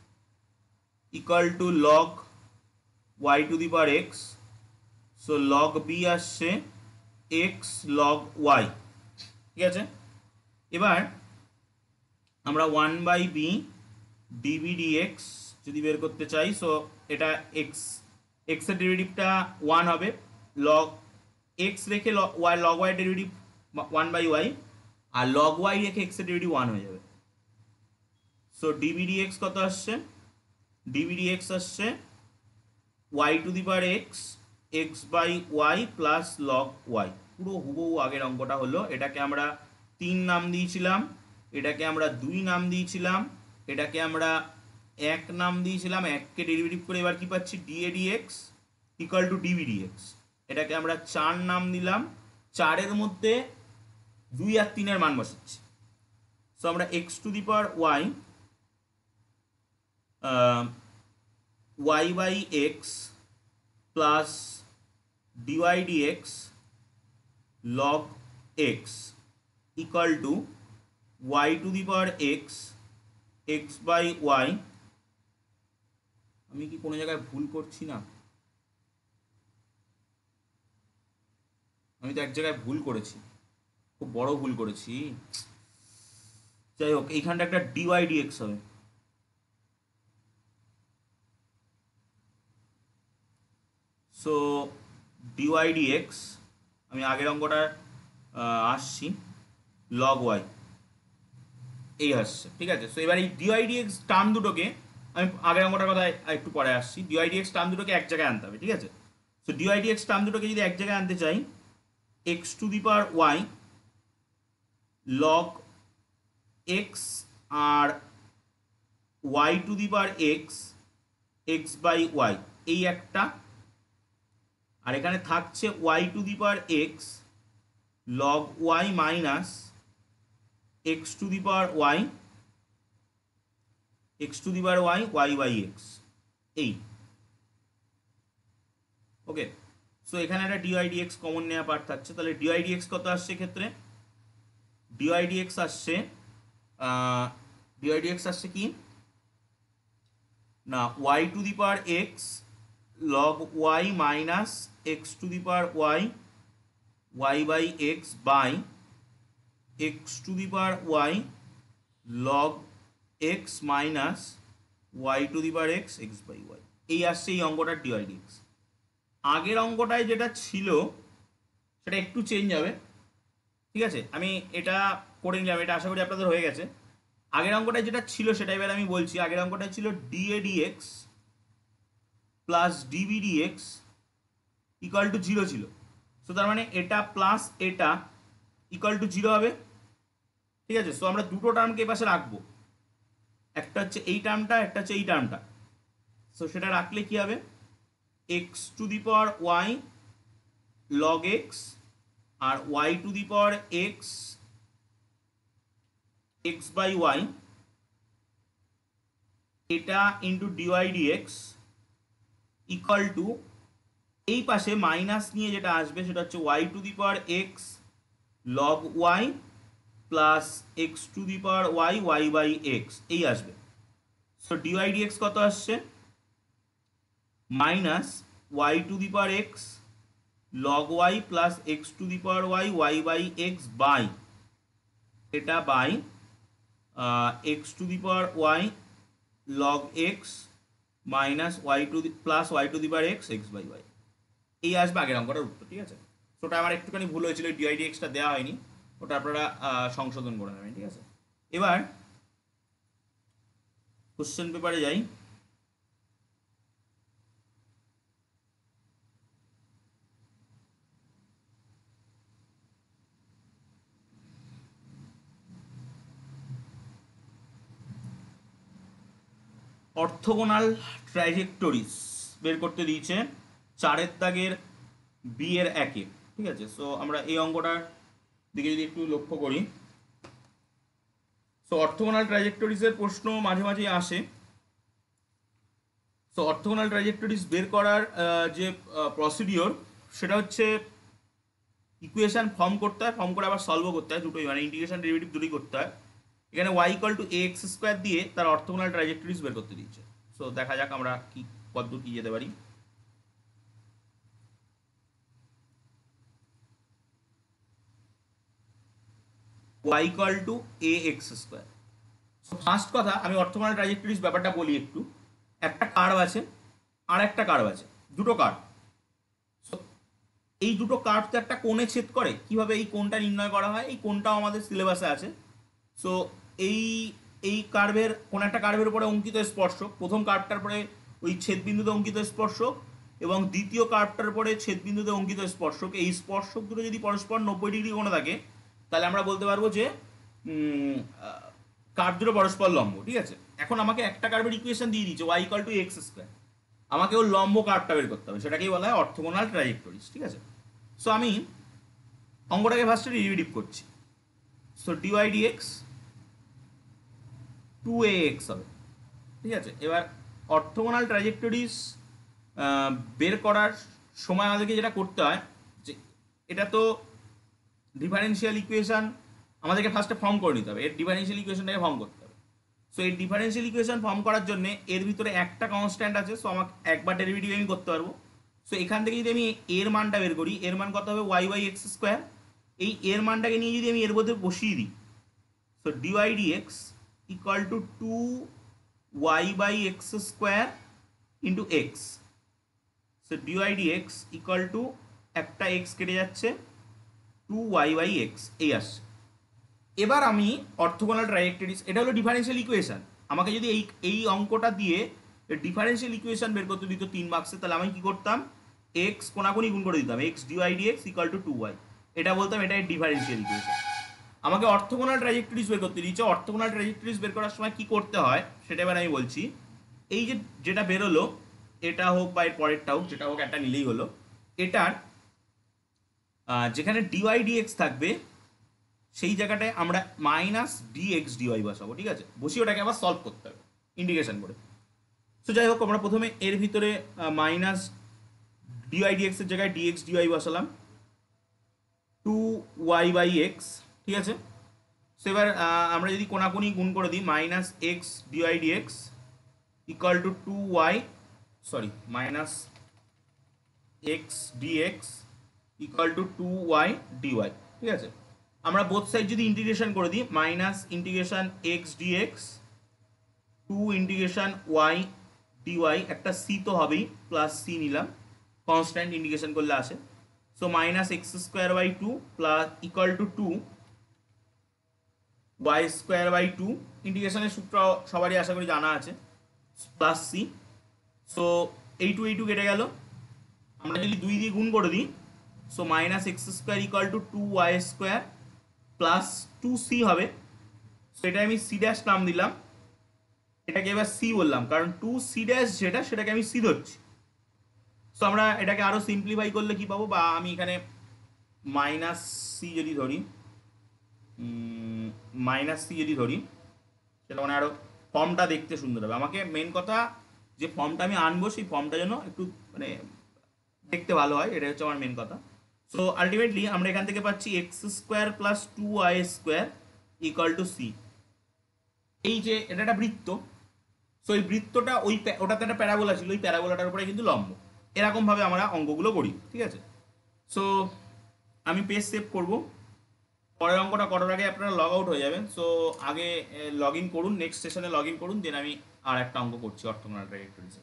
equal to log Y to the power X. So log B আসছে X log Y. ঠিক আছে, এবার আমরা one by B D B D X যদি বের করতে চাই, সো এটা এক্স, এক্সের ডেরিভেটিভটা ওয়ান হবে, লগ এক্স রেখে Y log Y derivative one by Y, আর লগ ওয়াই রেখে এক্সের ডেরিভেটিভ ওয়ান হয়ে যাবে। সো ডিবি ডিএক্স কত আসছে, ডিবি ডিএক্স আসছে Y to the power x x by Y plus log Y. পুরো হুবহু আগের অঙ্কটা হলো। এটাকে আমরা তিন নাম দিয়েছিলাম, এটাকে আমরা দুই নাম দিয়েছিলাম, এটাকে আমরা এক নাম দিয়েছিলাম, এককে ডেরিভেটিভ করে এবার কি পাচ্ছি, D A dx equal to D B D X. এটাকে আমরা চার নাম দিলাম, চারের মধ্যে দুই আর তিনের মান বসাচ্ছি। সো আমরা X to the power Y Y by X plus D Y dx log X equal to Y to the power x x by Y. আমি কি কোনো জায়গায় ভুল করছি না? আমি তো এক জায়গায় ভুল করেছি, খুব বড় ভুল করেছি। যাই হোক, এইখানটা একটা ডিওয়াই ডিএক্স হবে। সো ডিওয়াই ডিএক্স, আমি আগের অঙ্কটা আসছি, লগ ওয়াই এই আসছে। ঠিক আছে, সো এবার এই ডিওয়াই ডিএক্স টার্ম দুটোকে, আমি আগের অঙ্কটার কথা একটু পরে আসছি, ডিওয়াই ডিএক্স টার্ম দুটোকে এক জায়গায় আনতে হবে। ঠিক আছে, সো ডিওয়াই ডিএক্স টার্ম দুটোকে যদি এক জায়গায় আনতে চাই, X to the power Y log x আর Y to the power x x by Y, এই একটা, আর এখানে থাকছে Y to the power x log Y minus x to the power Y X to the power Y Y by x. এই okay, so এখানে একটা D Y D X common নেওয়া part থাকছে। তাহলে ডিওয়াই ডিএক্স কত আসছে ক্ষেত্রে, ডিওয়াই ডিএক্স আসছে ডিওয়াই ডিএক্স আসছে কি না, y to the power x log Y minus x to the power Y Y by x by x to the power Y log x minus Y to the power x x by Y. এই আসছে এই অঙ্কটার dy dx. আগের অঙ্কটায় যেটা ছিল সেটা একটু change হবে। ঠিক আছে, আমি এটা করে নিলাম, এটা আশা করি আপনাদের হয়ে গেছে। আগের অঙ্কটা যেটা ছিল সেটা এবার আমি বলছি। আগের অঙ্কটা ছিল da dx plus DB dx equal to zero ছিল। সো তার মানে এটা প্লাস এটা ইকুয়াল টু জিরো হবে, ঠিক আছে। সো আমরা দুটো টার্মকে এ পাশে রাখবো, একটা হচ্ছে এই টার্মটা, একটা হচ্ছে এই টার্মটা। সো সেটা রাখলে কি হবে, x to the power Y log x আর Y to the power x x by y, এটা into dy dx equal to এই পাশে মাইনাস নিয়ে যেটা আসবে সেটা হচ্ছে y to the power x log y plus x to the power Y Y by x এই আসবে। সো ডিওয়াই ডিএক্স কত আসছে, minus Y to the power x log y plus x to the power Y Y by x by এটা by x to the power Y log x minus Y to the plus Y to the power x x by Y এই আসবে আগের অঙ্কটার উত্তর, ঠিক আছে। So ওটা আমার একটুখানি ভুল হয়েছিল, ডিআইডি এক্সটা দেওয়া হয়নি, ওটা আপনারা সংশোধন করে নেবেন, ঠিক আছে। এবার কোশ্চেন পেপারে যাই। অর্থোগোনাল ট্র্যাজেক্টরিজ বের করতে দিয়েছে চারের দাগের বি এর একে, ঠিক আছে। সো আমরা এই অঙ্কটার দিকে যদি একটু লক্ষ্য করি, সো অর্থোগোনাল ট্র্যাজেক্টরিজের প্রশ্ন মাঝে মাঝে আসে। সো অর্থোগোনাল ট্র্যাজেক্টরিজ বের করার যে প্রসিডিওর সেটা হচ্ছে ইকুয়েশন ফর্ম করতে হয়, ফর্ম করে আবার সলভও করতে হয়, দুটোই মানে ইন্টিগ্রেশন ডেরিভেটিভ দুটোই করতে হয়। এখানে y equal to a x square দিয়ে তার অর্থোগোনাল ট্র্যাজেক্টরিজ বের করতে দিয়েছে। সো দেখা যাক আমরা কি কতদূর কি যেতে পারি। Y equal to a x square. First কথা আমি অর্থোগোনাল ট্র্যাজেক্টরিজ ব্যাপারটা বলি একটু। একটা কার্ভ আছে আর একটা কার্ভ আছে, দুটো কার্ভ। এই দুটো কার্ভ তো একটা কোণে ছেদ করে, কিভাবে এই কোণটা নির্ণয় করা হয় এই কোণটাও আমাদের সিলেবাসে আছে। সো এই এই কার্ভের কোন একটা কার্ভের উপরে অঙ্কিত স্পর্শক, প্রথম কার্ভটার পরে ওই ছেদবিন্দুতে অঙ্কিত স্পর্শক এবং দ্বিতীয় কার্ভটার পরে ছেদবিন্দুতে অঙ্কিত স্পর্শক, এই স্পর্শক দুটো যদি পরস্পর নব্বই ডিগ্রি কোণে থাকে তাহলে আমরা বলতে পারবো যে কার্ভ দুটো পরস্পর লম্ব, ঠিক আছে। এখন আমাকে একটা কার্ভের ইকুয়েশন দিয়ে দিয়েছে y equal to x square, আমাকে ওর লম্ব কার্ভটা বের করতে হবে, সেটাকেই বলা হয় অর্থোগোনাল ট্র্যাজেক্টরিজ, ঠিক আছে। সো আমি অঙ্কটাকে ফার্স্টে ডেরিভেটিভ করছি। So dy dx two a x হবে, ঠিক আছে। এবার অর্থোগোনাল ট্র্যাজেক্টরিজ বের করার সময় আমাদেরকে যেটা করতে হয় যে এটা তো ডিফারেন্সিয়াল ইকুয়েশন আমাদেরকে ফার্স্টে ফর্ম করে নিতে হবে, এর ডিফারেন্সিয়াল ইকুয়েশনটাকে ফর্ম করতে হবে। সো এই ডিফারেন্সিয়াল ইকুয়েশন ফর্ম করার জন্য এর ভিতরে একটা কনস্ট্যান্ট আছে, সো আমাকে একবার ডেরিভেটিভ আমি করতে পারবো। সো এখান থেকে যদি আমি এর মানটা বের করি, এর মান কত হবে ওয়াই বাই এক্স স্কোয়ার। এই এর মানটাকে নিয়ে যদি আমি এর মধ্যে বসিয়ে দিই, so dy dx equal to two y by x square into x. So dy dx equal to একটা এক্স কেটে যাচ্ছে, টু ওয়াই বাই এক্স এই আসছে। এবার আমি অর্থোগোনাল ট্র্যাজেক্টরিজ, এটা হলো ডিফারেন্সিয়াল ইকুয়েশন, আমাকে যদি এই এই অঙ্কটা দিয়ে ডিফারেন্সিয়াল ইকুয়েশন বের করতে দিত তিন মার্কসে, তাহলে আমি কি করতাম, এক্স কোনাকুনি গুণ করে দিতাম, x dy dx equal to two y, এটা বলতাম এটা ডিফারেন্সিয়াল ইকুয়েশন। আমাকে অর্থোগোনাল ট্র্যাজেক্টরিজ বের করতে দিয়েছে, অর্থোগোনাল ট্র্যাজেক্টরিজ বের করার সময় কি করতে হয় সেটা এবার আমি বলছি। এই যে যেটা বেরোলো এটা হোক বা এর পরেরটা হোক, যেটা হোক একটা নিলেই হলো, এটার যেখানে ডিওয়াই ডিএক্স থাকবে সেই জায়গাটায় আমরা মাইনাস ডিএক্স ডিওয়াই বসাবো, ঠিক আছে। বসিয়ে ওটাকে আবার সলভ করতে হবে ইন্টিগ্রেশন করে। সো যাই হোক আমরা প্রথমে এর ভিতরে মাইনাস ডিওয়াই ডিএক্স এর জায়গায় ডিএক্স ডিওয়াই বসালাম, টু ওয়াই বাই এক্স, ঠিক আছে। সো এবার আমরা যদি কোনাকুনি গুণ করে দিই, minus x dy dx equal to two y sorry minus x dx equal to two y dy, ঠিক আছে। আমরা বোথ সাইড যদি ইন্টিগ্রেশন করে দিই, minus integration x dx two integration y dy, একটা সি তো হবেই, প্লাস সি নিলাম, কনস্ট্যান্ট ইন্টিগ্রেশন করলে আসে। So minus x square by two plus equal to two y square by two, ইন্টিগ্রেশনের সূত্র সবারই আশা করি জানা আছে, প্লাস সি। সো এই টু এই টু কেটে গেল, আমরা যদি দুই দিয়ে গুণ করে দিই, so minus x square equal to two y square plus two C হবে। সেটা আমি সি ড্যাশ নাম দিলাম, এটাকে এবার সি বললাম, কারণ টু সি ড্যাশ যেটা সেটাকে আমি সি ধরছি। সো আমরা এটাকে আরও সিম্পলিফাই করলে কি পাবো, বা আমি এখানে মাইনাস সি যদি ধরি, মাইনাস সি যদি ধরি, সেটা মানে আরও ফর্মটা দেখতে সুন্দর হবে। আমাকে মেন কথা যে ফর্মটা আমি আনবো সেই ফর্মটা যেন একটু মানে দেখতে ভালো হয়, এটা হচ্ছে আমার মেন কথা। সো আলটিমেটলি আমরা এখান থেকে পাচ্ছি x square plus two y square equal to C. এই যে এটা একটা বৃত্ত, সো এই বৃত্তটা ওই ওটাতে একটা প্যারাবোলা ছিল, ওই প্যারাবোলাটার উপরে কিন্তু লম্ব। এরকমভাবে আমরা অঙ্কগুলো করি, ঠিক আছে। সো আমি পেজ সেভ করব, পরের অঙ্কটা করার আগে আপনারা লগ আউট হয়ে যাবেন। সো আগে লগ ইন করুন, নেক্সট সেশনে লগ ইন করুন, দেন আমি আর একটা অঙ্ক করছি অর্থোগোনাল ট্রাইজেক্টরিজে।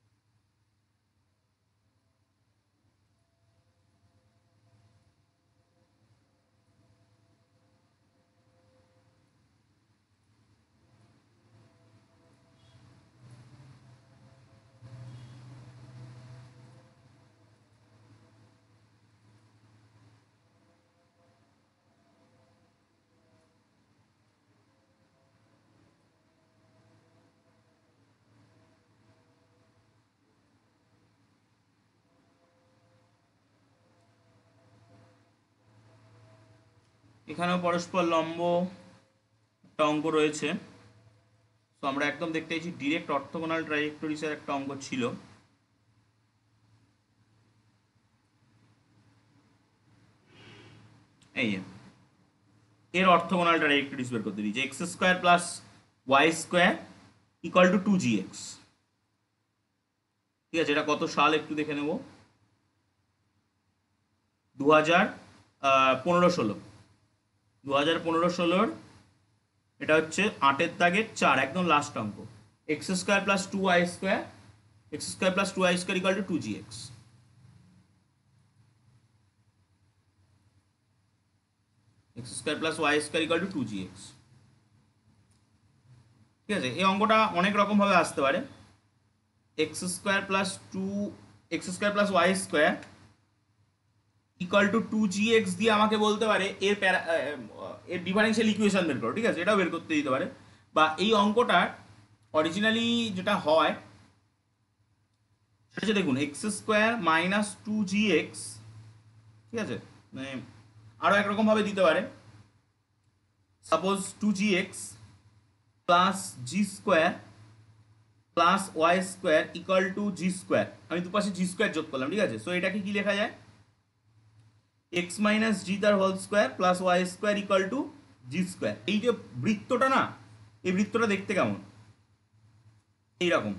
এখানেও পরস্পর লম্ব একটা অঙ্ক রয়েছে। তো আমরা একদম দেখতে পাচ্ছি ডিরেক্ট অর্থোগোনাল ট্রাইজেক্টরিজের একটা অঙ্ক ছিল। এই এর অর্থোগোনাল ট্রাইজেক্টরিজ বের করতে দিয়েছে, x square plus y square equal to two g x. ঠিক আছে, এটা কত সাল একটু দেখে নেব, দু হাজার পনেরো ষোলো দু হাজার পনেরো ষোলোর এটা হচ্ছে আটের দাগের চার, একদম লাস্ট অঙ্ক। X square plus two y square x square plus two y square equal to two g x. X square plus y square equal to two g x. ঠিক আছে, এই অঙ্কটা অনেক রকম ভাবে আসতে পারে। X square plus two x square plus y square equal to two g x দিয়ে আমাকে বলতে পারে এর প্যারা এর ডিফারেন্সিয়াল ইকুয়েশন বের করো। ঠিক আছে, এটাও বের করতে দিতে পারে। বা এই অঙ্কটার অরিজিনালি যেটা হয় সেটা হচ্ছে, দেখুন, x square minus two g x. ঠিক আছে, মানে আরও একরকম ভাবে দিতে পারে, suppose two g x plus g square plus y square equal to g square. আমি দুপাশে জি স্কোয়ার যোগ করলাম। ঠিক আছে, সো এটাকে কি লেখা যায়, এক্স মাইনাস জি তার whole square plus y square equal to g square. এই যে বৃত্তটা না, এই বৃত্তটা দেখতে কেমন, এইরকম।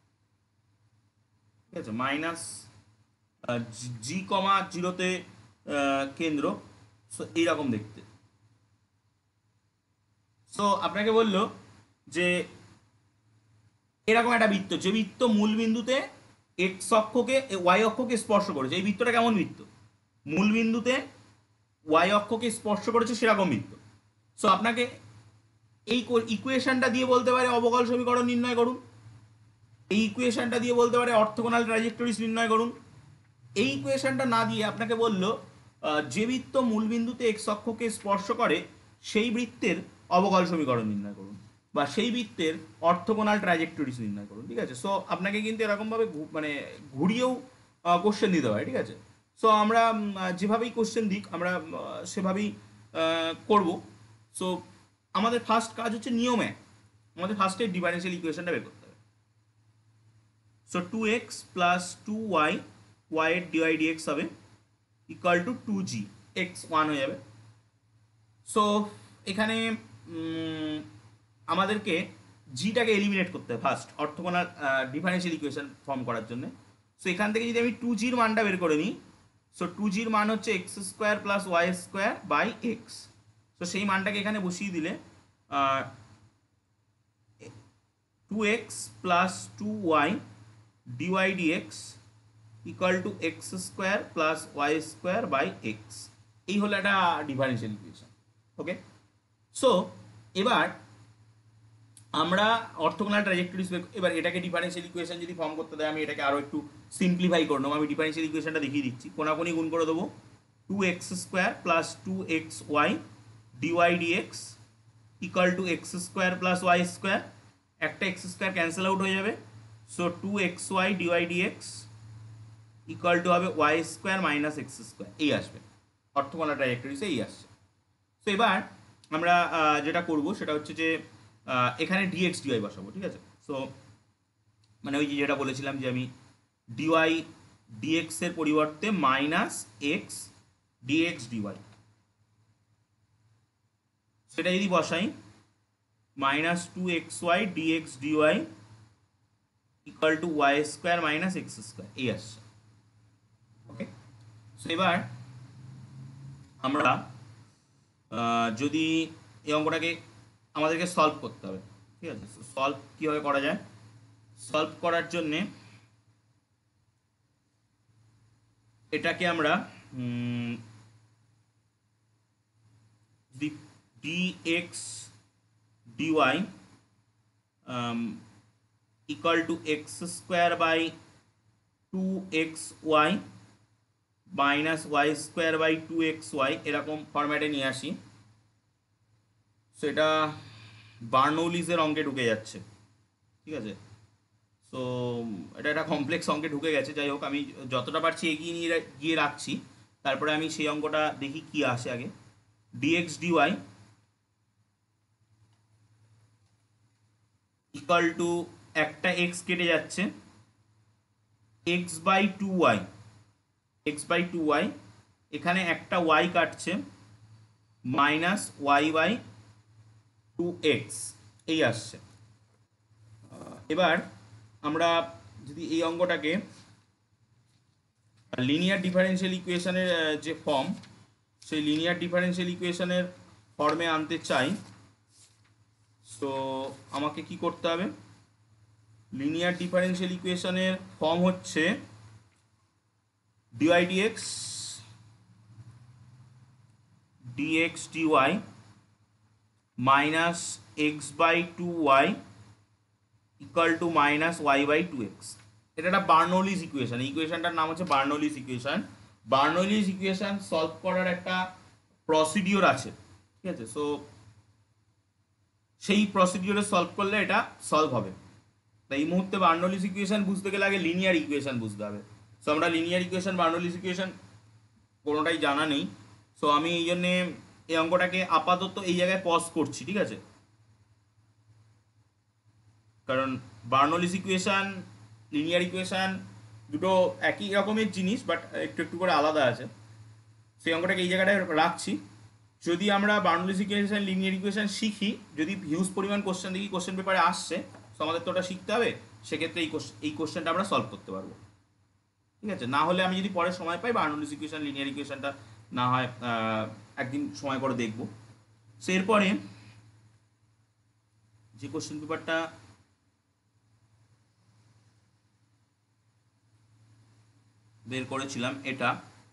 ঠিক আছে, মাইনাস জি কমা জিরোতে কেন্দ্র, সো এইরকম দেখতে। সো আপনাকে বললো যে এরকম একটা বৃত্ত, যে বৃত্ত মূল বিন্দুতে এক্স অক্ষকে ওয়াই অক্ষকে স্পর্শ করেছে। এই বৃত্তটা কেমন বৃত্ত, মূল বিন্দুতে ওয়াই অক্ষকে স্পর্শ করেছে সেরকম বৃত্ত। সো আপনাকে এই ইকুয়েশনটা দিয়ে বলতে পারে অবকল সমীকরণ নির্ণয় করুন, এই ইকুয়েশনটা দিয়ে বলতে পারে অর্থোগোনাল ট্রাইজেক্টরিজ নির্ণয় করুন। এই ইকুয়েশনটা না দিয়ে আপনাকে বললো যে বৃত্ত মূল বিন্দুতে এক্স অক্ষকে স্পর্শ করে সেই বৃত্তের অবকল সমীকরণ নির্ণয় করুন, বা সেই বৃত্তের অর্থোগোনাল ট্রাইজেক্টরিজ নির্ণয় করুন। ঠিক আছে, সো আপনাকে কিন্তু এরকমভাবে মানে ঘুরিয়েও কোশ্চেন দিতে পারে। ঠিক আছে, সো আমরা যেভাবেই কোশ্চেন দিক আমরা সেভাবেই করব। সো আমাদের ফার্স্ট কাজ হচ্ছে নিয়মে আমাদের ফার্স্টে ডিফারেন্সিয়াল ইকুয়েশনটা বের করতে হবে। So two x plus two Y y এর ডিওয়াই ডিএক্স হবে equal to two g, x one হয়ে যাবে। সো এখানে আমাদেরকে জিটাকে এলিমিনেট করতে হবে first, orthogonal differential equation form করার জন্য। সো এখান থেকে যদি আমি টু জির মানটা বের করে নিই, সো টু জির মান হচ্ছে x square plus y square by x. So সেই মানটাকে এখানে বসিয়ে দিলে two x plus two y dy dx equal to x square plus y square by x. এই হলো একটা ডিফারেন্সিয়াল ইকুয়েশন। ওকে, সো এবার আমরা অর্থোগোনাল ট্র্যাজেক্টরিজ, এবার এটাকে ডিফারেন্সিয়াল ইকুয়েশন যদি ফর্ম করতে দেয়, আমি এটাকে আরও একটু সিম্পলিফাই করে নেবো। আমি ডিফারেন্সিয়াল ইকুয়েশনটা দেখিয়ে দিচ্ছি। কোনাকুনি গুণ করে দেবো, two x square plus two x y dy dx equal to x square plus y square. একটা এক্স স্কোয়ার ক্যান্সেল আউট হয়ে যাবে, so two x y dy dx equal to হবে y square minus x square, এই আসবে orthogonal ট্র্যাজেক্টরিজে, এই আসছে। তো এবার আমরা যেটা করব সেটা হচ্ছে যে এখানে ডিএক্স ডিওয়াই বসাবো, ঠিক আছে। সো মানে ওই যে যেটা বলেছিলাম যে আমি ডিওয়াই ডিএক্স এর পরিবর্তে মাইনাস এক্স ডিএক্স ডিওয়াই, সেটা যদি বসাই, minus two x y dx dy equal to y square minus x square, এই আসছে। ওকে, সো এবার আমরা যদি এই অঙ্কটাকে আমাদেরকে সলভ করতে হবে, ঠিক আছে। সলভ কীভাবে করা যায়? সলভ করার জন্যে এটাকে আমরা dx dy equal to x square by two x y minus y square by two x y এরকম ফরম্যাটে নিয়ে আসি। সো এটা বার্নৌলিজের অঙ্কে ঢুকে যাচ্ছে, ঠিক আছে। সো এটা একটা কমপ্লেক্স অঙ্কে ঢুকে গেছে, যাই হোক আমি যতটা পারছি এগিয়ে নিয়ে গিয়ে রাখছি, তারপরে আমি সেই অঙ্কটা দেখি কি আসে আগে। ডিএক্স ডিওয়াই ইকুয়াল টু একটা এক্স কেটে যাচ্ছে, x by two y, x by two y, এখানে একটা ওয়াই কাটছে, minus y by two x, এই আসছে। এবার আমরা যদি এই অঙ্কটাকে লিনিয়ার ডিফারেন্সিয়াল ইকুয়েশনের যে ফর্ম, সেই লিনিয়ার ডিফারেন্সিয়াল ইকুয়েশনের ফর্মে আনতে চাই, সো আমাকে কি করতে হবে? লিনিয়ার ডিফারেন্সিয়াল ইকুয়েশনের ফর্ম হচ্ছে dy dx dx dy minus x by two y equal to minus y by two x. এটা একটা বার্নৌলিজ ইকুয়েশন, ইকুয়েশনটার নাম হচ্ছে Bernoulli's equation. Bernoulli's equation solve করার একটা প্রসিডিওর আছে, ঠিক আছে। সো সেই প্রসিডিওরে সলভ করলে এটা সলভ হবে। তাই এই মুহূর্তে বার্নৌলিজ ইকুয়েশন বুঝতে গেলে আগে লিনিয়ার ইকুয়েশন বুঝতে হবে। সো আমরা লিনিয়ার ইকুয়েশন বার্নৌলিজ ইকুয়েশন কোনোটাই জানা নেই, সো আমি এই জন্যে এই অঙ্কটাকে আপাতত এই জায়গায় পজ করছি, ঠিক আছে। কারণ বার্নৌলিজ ইকুয়েশন লিনিয়ার ইকুয়েশন দুটো একই রকমের জিনিস, বাট একটু একটু করে আলাদা আছে। সেই অঙ্কটাকে এই জায়গাটায় রাখছি। যদি আমরা বার্নৌলিজ ইকুয়েশন লিনিয়ার ইকুয়েশন শিখি, যদি হিউজ পরিমাণ কোশ্চেন দেখি কোশ্চেন পেপারে আসছে, তো আমাদের তো ওটা শিখতে হবে, সেক্ষেত্রে এই এই কোশ্চেনটা আমরা সলভ করতে পারবো, ঠিক আছে। না হলে আমি যদি পরে সময় পাই বার্নৌলিজ ইকুয়েশন লিনিয়ার ইকুয়েশনটা না হয় একদিন সময় করে দেখব। সো এরপরে যে কোশ্চেন পেপারটা বের করেছিলাম, এটা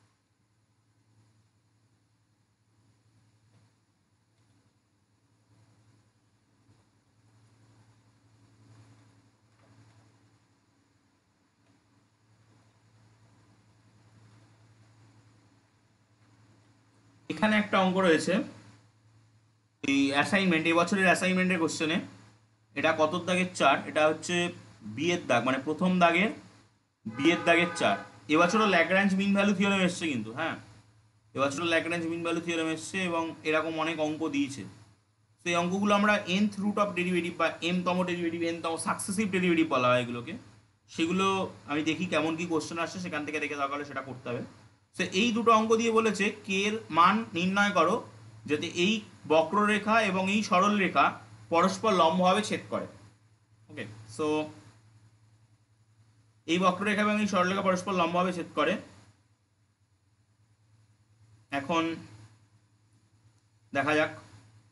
এখানে একটা অঙ্ক রয়েছে, এই অ্যাসাইনমেন্ট, এই বছরের অ্যাসাইনমেন্টের কোশ্চেনে। এটা কত দাগের চার? এটা হচ্ছে বিয়ের দাগ, মানে প্রথম দাগের বিয়ের দাগের চার। এবছরও ল্যাগ্রাঞ্জ মিন ভ্যালু থিওরেম এসছে কিন্তু, হ্যাঁ এবছরও ল্যাগ্রাঞ্জ মিন ভ্যালু থিওরেম এসছে এবং এরকম অনেক অঙ্ক দিয়েছে। সেই অঙ্কগুলো আমরা এনথ রুট অফ ডেরিভেটিভ বা এম তম ডেরিভেটিভ, এন তম সাকসেসিভ ডেরিভেটিভ বলা হয় এগুলোকে, সেগুলো আমি দেখি কেমন কি কোশ্চেন আসছে, সেখান থেকে দেখে দরকার হলে সেটা করতে হবে। সে এই দুটো অঙ্ক দিয়ে বলেছে কে এর মান নির্ণয় করো যাতে এই বক্ররেখা এবং এই সরল রেখা পরস্পর লম্বভাবে ছেদ করে। ওকে, সো এই বক্ররেখা এবং এই সরলরেখা পরস্পর লম্বভাবে ছেদ করে। এখন দেখা যাক,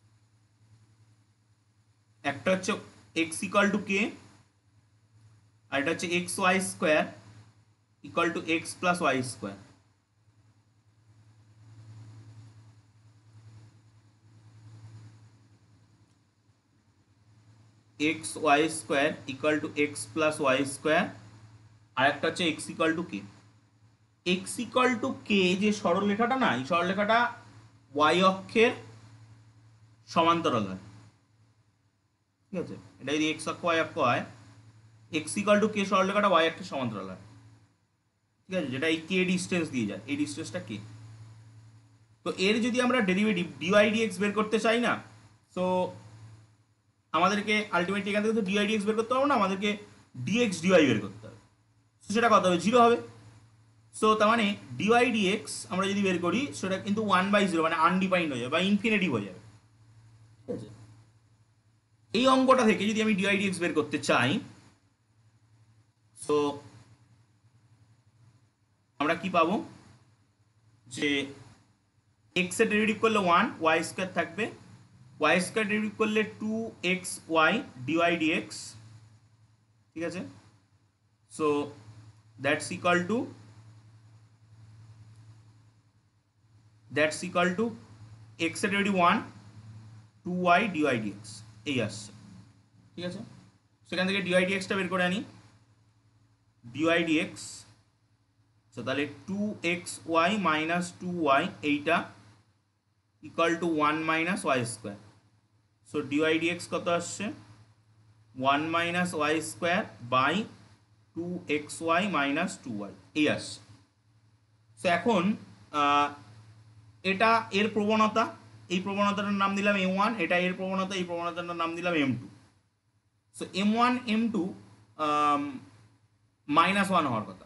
একটা হচ্ছে এক্স ইকুয়াল টু কে, আর এটা হচ্ছে x y square equal to x plus y square. X y square equal to x plus y square, আর একটা হচ্ছে x equal to k. X equal to k যে সরলরেখাটা না, এই সরলরেখাটা ওয়াই অক্ষের সমান্তরাল হয়, ঠিক আছে? এটা যদি এক্স অক্ষ ওয়াই অক্ষ হয়, এক্স ইকুয়াল টু কে সরলরেখাটা ওয়াই অক্ষের সমান্তরাল হয়, ঠিক আছে? যেটা এই কে ডিস্টেন্স দিয়ে যায়, এই ডিস্টেন্সটা কে। তো এর যদি আমরা ডেরিভেটিভ ডিওয়াই ডিএক্স বের করতে চাই না, সো আমাদেরকে আলটিমেটলি এখান থেকে তো ডিওয়াই ডিএক্স বের করতে হবে না, আমাদেরকে ডিএক্স ডিওয়াই বের করতে হবে। তো সেটা কত হবে? জিরো হবে। সো তার মানে ডিওয়াই ডিএক্স আমরা যদি বের করি সেটা কিন্তু ওয়ান বাই জিরো মানে আনডিফাইন্ড হয়ে যাবে বা ইনফিনিটিভ হয়ে যাবে, ঠিক আছে? এই অঙ্কটা থেকে যদি আমি ডিওয়াই ডিএক্স বের করতে চাই, সো আমরা কি পাবো? যে এক্স এর ডেরিভেটিভ করলে ওয়ান, ওয়াই স্কোয়ার থাকবে, ওয়াই স্কোয়ার ডেরিভেটিভ করলে two x y dy dx, ঠিক আছে? So that's equal to that's equal to x এর derivative one, two y dy dx, এই আসছে, ঠিক আছে? সেখান থেকে ডিওয়াই ডিএক্সটা বের করে আনি, ডিওয়াই ডিএক্স, সো তাহলে two x y minus two y এইটা equal to one minus y square. So dy dx কত আসছে? One minus y square by two x y minus two y, এই আসছে। সো এখন এটা এর প্রবণতা, এই প্রবণতাটার নাম দিলাম এম ওয়ান, এটা এর প্রবণতা, এই প্রবণতাটার নাম দিলাম m two. So m one m two minus one হওয়ার কথা,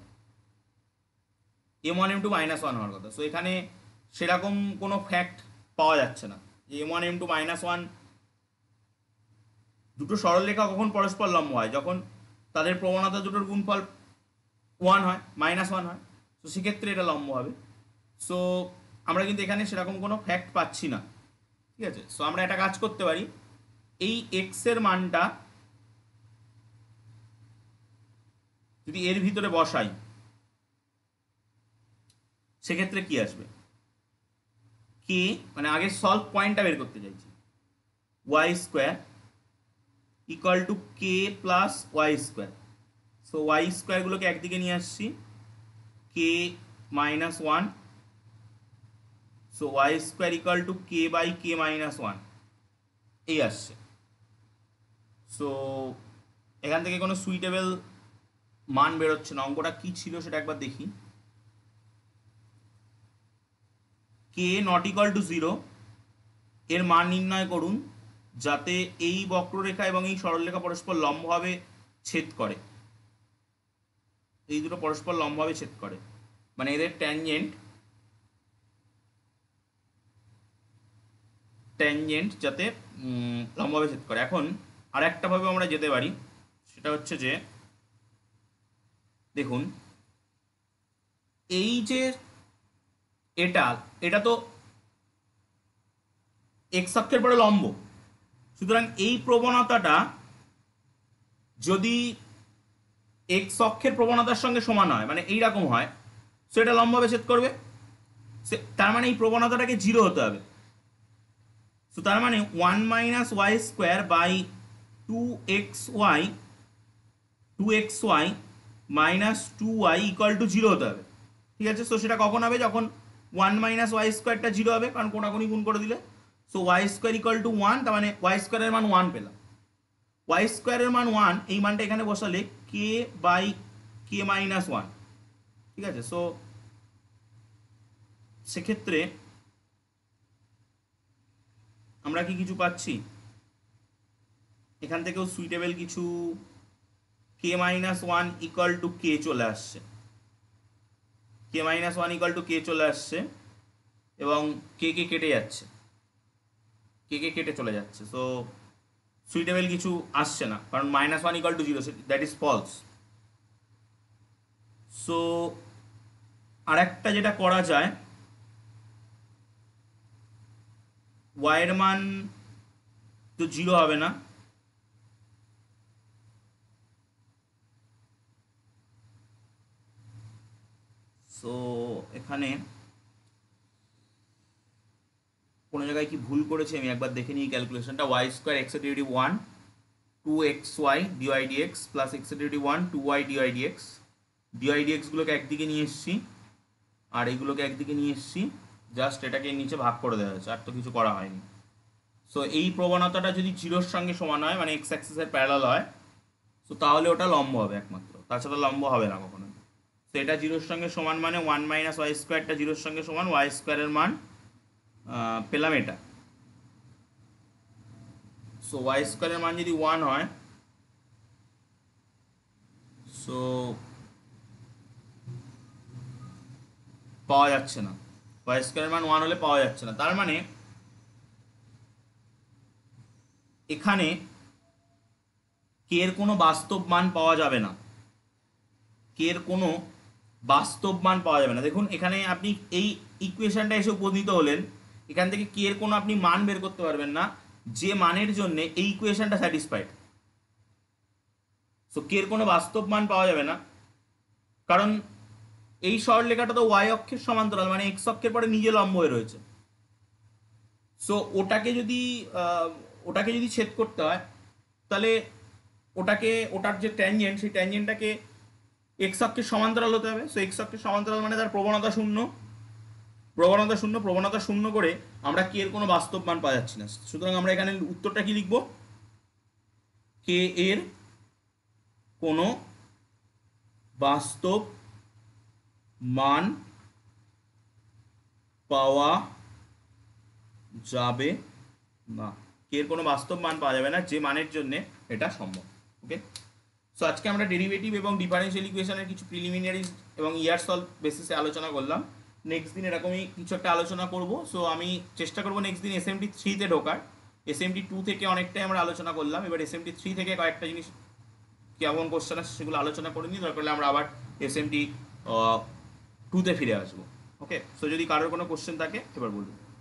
m one m two minus one হওয়ার কথা। সো এখানে সেরকম কোনো ফ্যাক্ট পাওয়া যাচ্ছে না যে m one m two minus one. দুটো সরলরেখা কখন পরস্পর লম্ব হয়? যখন তাদের প্রবণতা দুটোর গুণফল ওয়ান হয়, মাইনাস ওয়ান হয়, তো সেক্ষেত্রে এটা লম্ব হবে। সো আমরা কিন্তু এখানে সেরকম কোনো ফ্যাক্ট পাচ্ছি না, ঠিক আছে? সো আমরা একটা কাজ করতে পারি, এই এক্স এর মানটা যদি এর ভিতরে বসাই সেক্ষেত্রে কি আসবে? কে মানে আগে সলভ পয়েন্টটা বের করতে চাইছি, y square equal to k plus y square. So y স্কোয়ারগুলোকে একদিকে নিয়ে আসছি, k minus one, so y square equal to k by k minus one, এই আসছে। সো এখান থেকে কোনো সুইটেবল মান বেরোচ্ছে না। অঙ্কটা কি ছিল সেটা একবার দেখি। K not equal to zero এর মান নির্ণয় করুন যাতে এই বক্ররেখা এবং এই সরলরেখা পরস্পর লম্বভাবে ছেদ করে, এই দুটো পরস্পর লম্বভাবে ছেদ করে, মানে এদের ট্যানজেন্ট ট্যানজেন্ট যাতে লম্বভাবে ছেদ করে। এখন আর একটা ভাবে আমরা যেতে পারি, সেটা হচ্ছে যে দেখুন এই যে এটা এটা তো এক্স অক্ষের পরে লম্ব, সুতরাং এই প্রবণতাটা যদি এক্স অক্ষের প্রবণতার সঙ্গে সমান হয়, মানে এইরকম হয়, সো এটা লম্বভাবে ছেদ করবে। তার মানে এই প্রবণতাটাকে জিরো হতে হবে। সো তার মানে one minus y square by two x Y two x y minus two y equal to zero হতে হবে, ঠিক আছে? সো সেটা কখন হবে? যখন ওয়ান মাইনাস ওয়াই স্কোয়ারটা জিরো হবে, কারণ কোনাকুনি গুণ করে দিলে। So y square equal to one, তার মানে ওয়াই স্কোয়ারের মান ওয়ান পেলাম। ওয়াই স্কোয়ারের মান ওয়ান, এই মানটা এখানে বসালে k by k minus one, ঠিক আছে? সো সেক্ষেত্রে আমরা কি কিছু পাচ্ছি এখান থেকেও? সুইটেবল কিছু k minus one equal to k চলে আসছে, k minus one equal to k চলে আসছে, এবং কে কে কেটে যাচ্ছে, কে কে কেটে চলে যাচ্ছে। সো সুইটেবল কিছু আসছে না, কারণ minus one equal to zero, that is false. So আর একটা যেটা করা যায়, ওয়াইয়ের মান তো জিরো হবে না, সো এখানে কোনো জায়গায় কি ভুল করেছি আমি একবার দেখে নিই ক্যালকুলেশনটা। ওয়াই স্কোয়ার এক্স এর derivative one, two x y dy dx plus x এর derivative one two y dy dx dy ডিএক্সগুলোকে একদিকে নিয়ে এসেছি আর এইগুলোকে একদিকে নিয়ে এসেছি, জাস্ট এটাকে নিচে ভাগ করে দেওয়া হয়েছে, আর তো কিছু করা হয়নি। সো এই প্রবণতাটা যদি জিরোর সঙ্গে সমান হয়, মানে এক্স অ্যাক্সিসের প্যারালাল হয়, সো তাহলে ওটা লম্ব হবে একমাত্র, তাছাড়া লম্ব হবে না কখনো। তো এটা জিরোর সঙ্গে সমান মানে ওয়ান মাইনাস ওয়াই স্কোয়ারটা জিরোর সঙ্গে সমান, ওয়াই স্কোয়ারের মান পেলাম এটা। সো ওয়াই স্কোয়ারের মান যদি ওয়ান হয়, সো পাওয়া যাচ্ছে না, ওয়াই স্কোয়ারের মান ওয়ান হলে পাওয়া যাচ্ছে না। তার মানে এখানে কে এর কোনো বাস্তব মান পাওয়া যাবে না, কে এর কোনো বাস্তব মান পাওয়া যাবে না। দেখুন এখানে আপনি এই ইকুয়েশনটা এসে উপনীত হলেন, এখান থেকে কে এর কোনো আপনি মান বের করতে পারবেন না যে মানের জন্য এই ইকুয়েশনটা স্যাটিসফাইড। সো কে এর কোনো বাস্তব মান পাওয়া যাবে না, কারণ এই সরলরেখাটা তো ওয়াই অক্ষের সমান্তরাল, মানে এক্স অক্ষের পরে নিজে লম্ব হয়ে রয়েছে। সো ওটাকে যদি ওটাকে যদি ছেদ করতে হয়, তাহলে ওটাকে ওটার যে ট্যানজেন্ট, সেই ট্যানজেন্টটাকে এক্স অক্ষের সমান্তরাল হতে হবে। সো এক্স অক্ষের সমান্তরাল মানে তার প্রবণতা শূন্য, প্রবণতা শূন্য প্রবণতা শূন্য করে আমরা কে এর কোনো বাস্তব মান পাওয়া যাচ্ছি না। সুতরাং আমরা এখানে উত্তরটা কি লিখব, কে এর কোনো বাস্তব মান পাওয়া যাবে না, কে এর কোনো বাস্তব মান পাওয়া যাবে না যে মানের জন্য এটা সম্ভব। ওকে, সো আজকে আমরা ডেরিভেটিভ এবং ডিফারেন্সিয়াল ইকুয়েশনের কিছু প্রিলিমিনারি এবং ইয়ার সলভ বেসিসে আলোচনা করলাম। নেক্সট দিন এরকমই কিছু একটা আলোচনা করব। সো আমি চেষ্টা করবো নেক্সট দিন এস এম টি থ্রিতে ঢোকার। এস এম টি টু থেকে অনেকটাই আমরা আলোচনা করলাম, এবার এস এম টি থ্রি থেকে কয়েকটা জিনিস কেমন কোশ্চেন আছে সেগুলো আলোচনা করে নিই, দরকার হলে আমরা আবার এস এম টি টুতে ফিরে আসবো। ওকে, সো যদি কারোর কোনো কোশ্চেন থাকে এবার বলুন।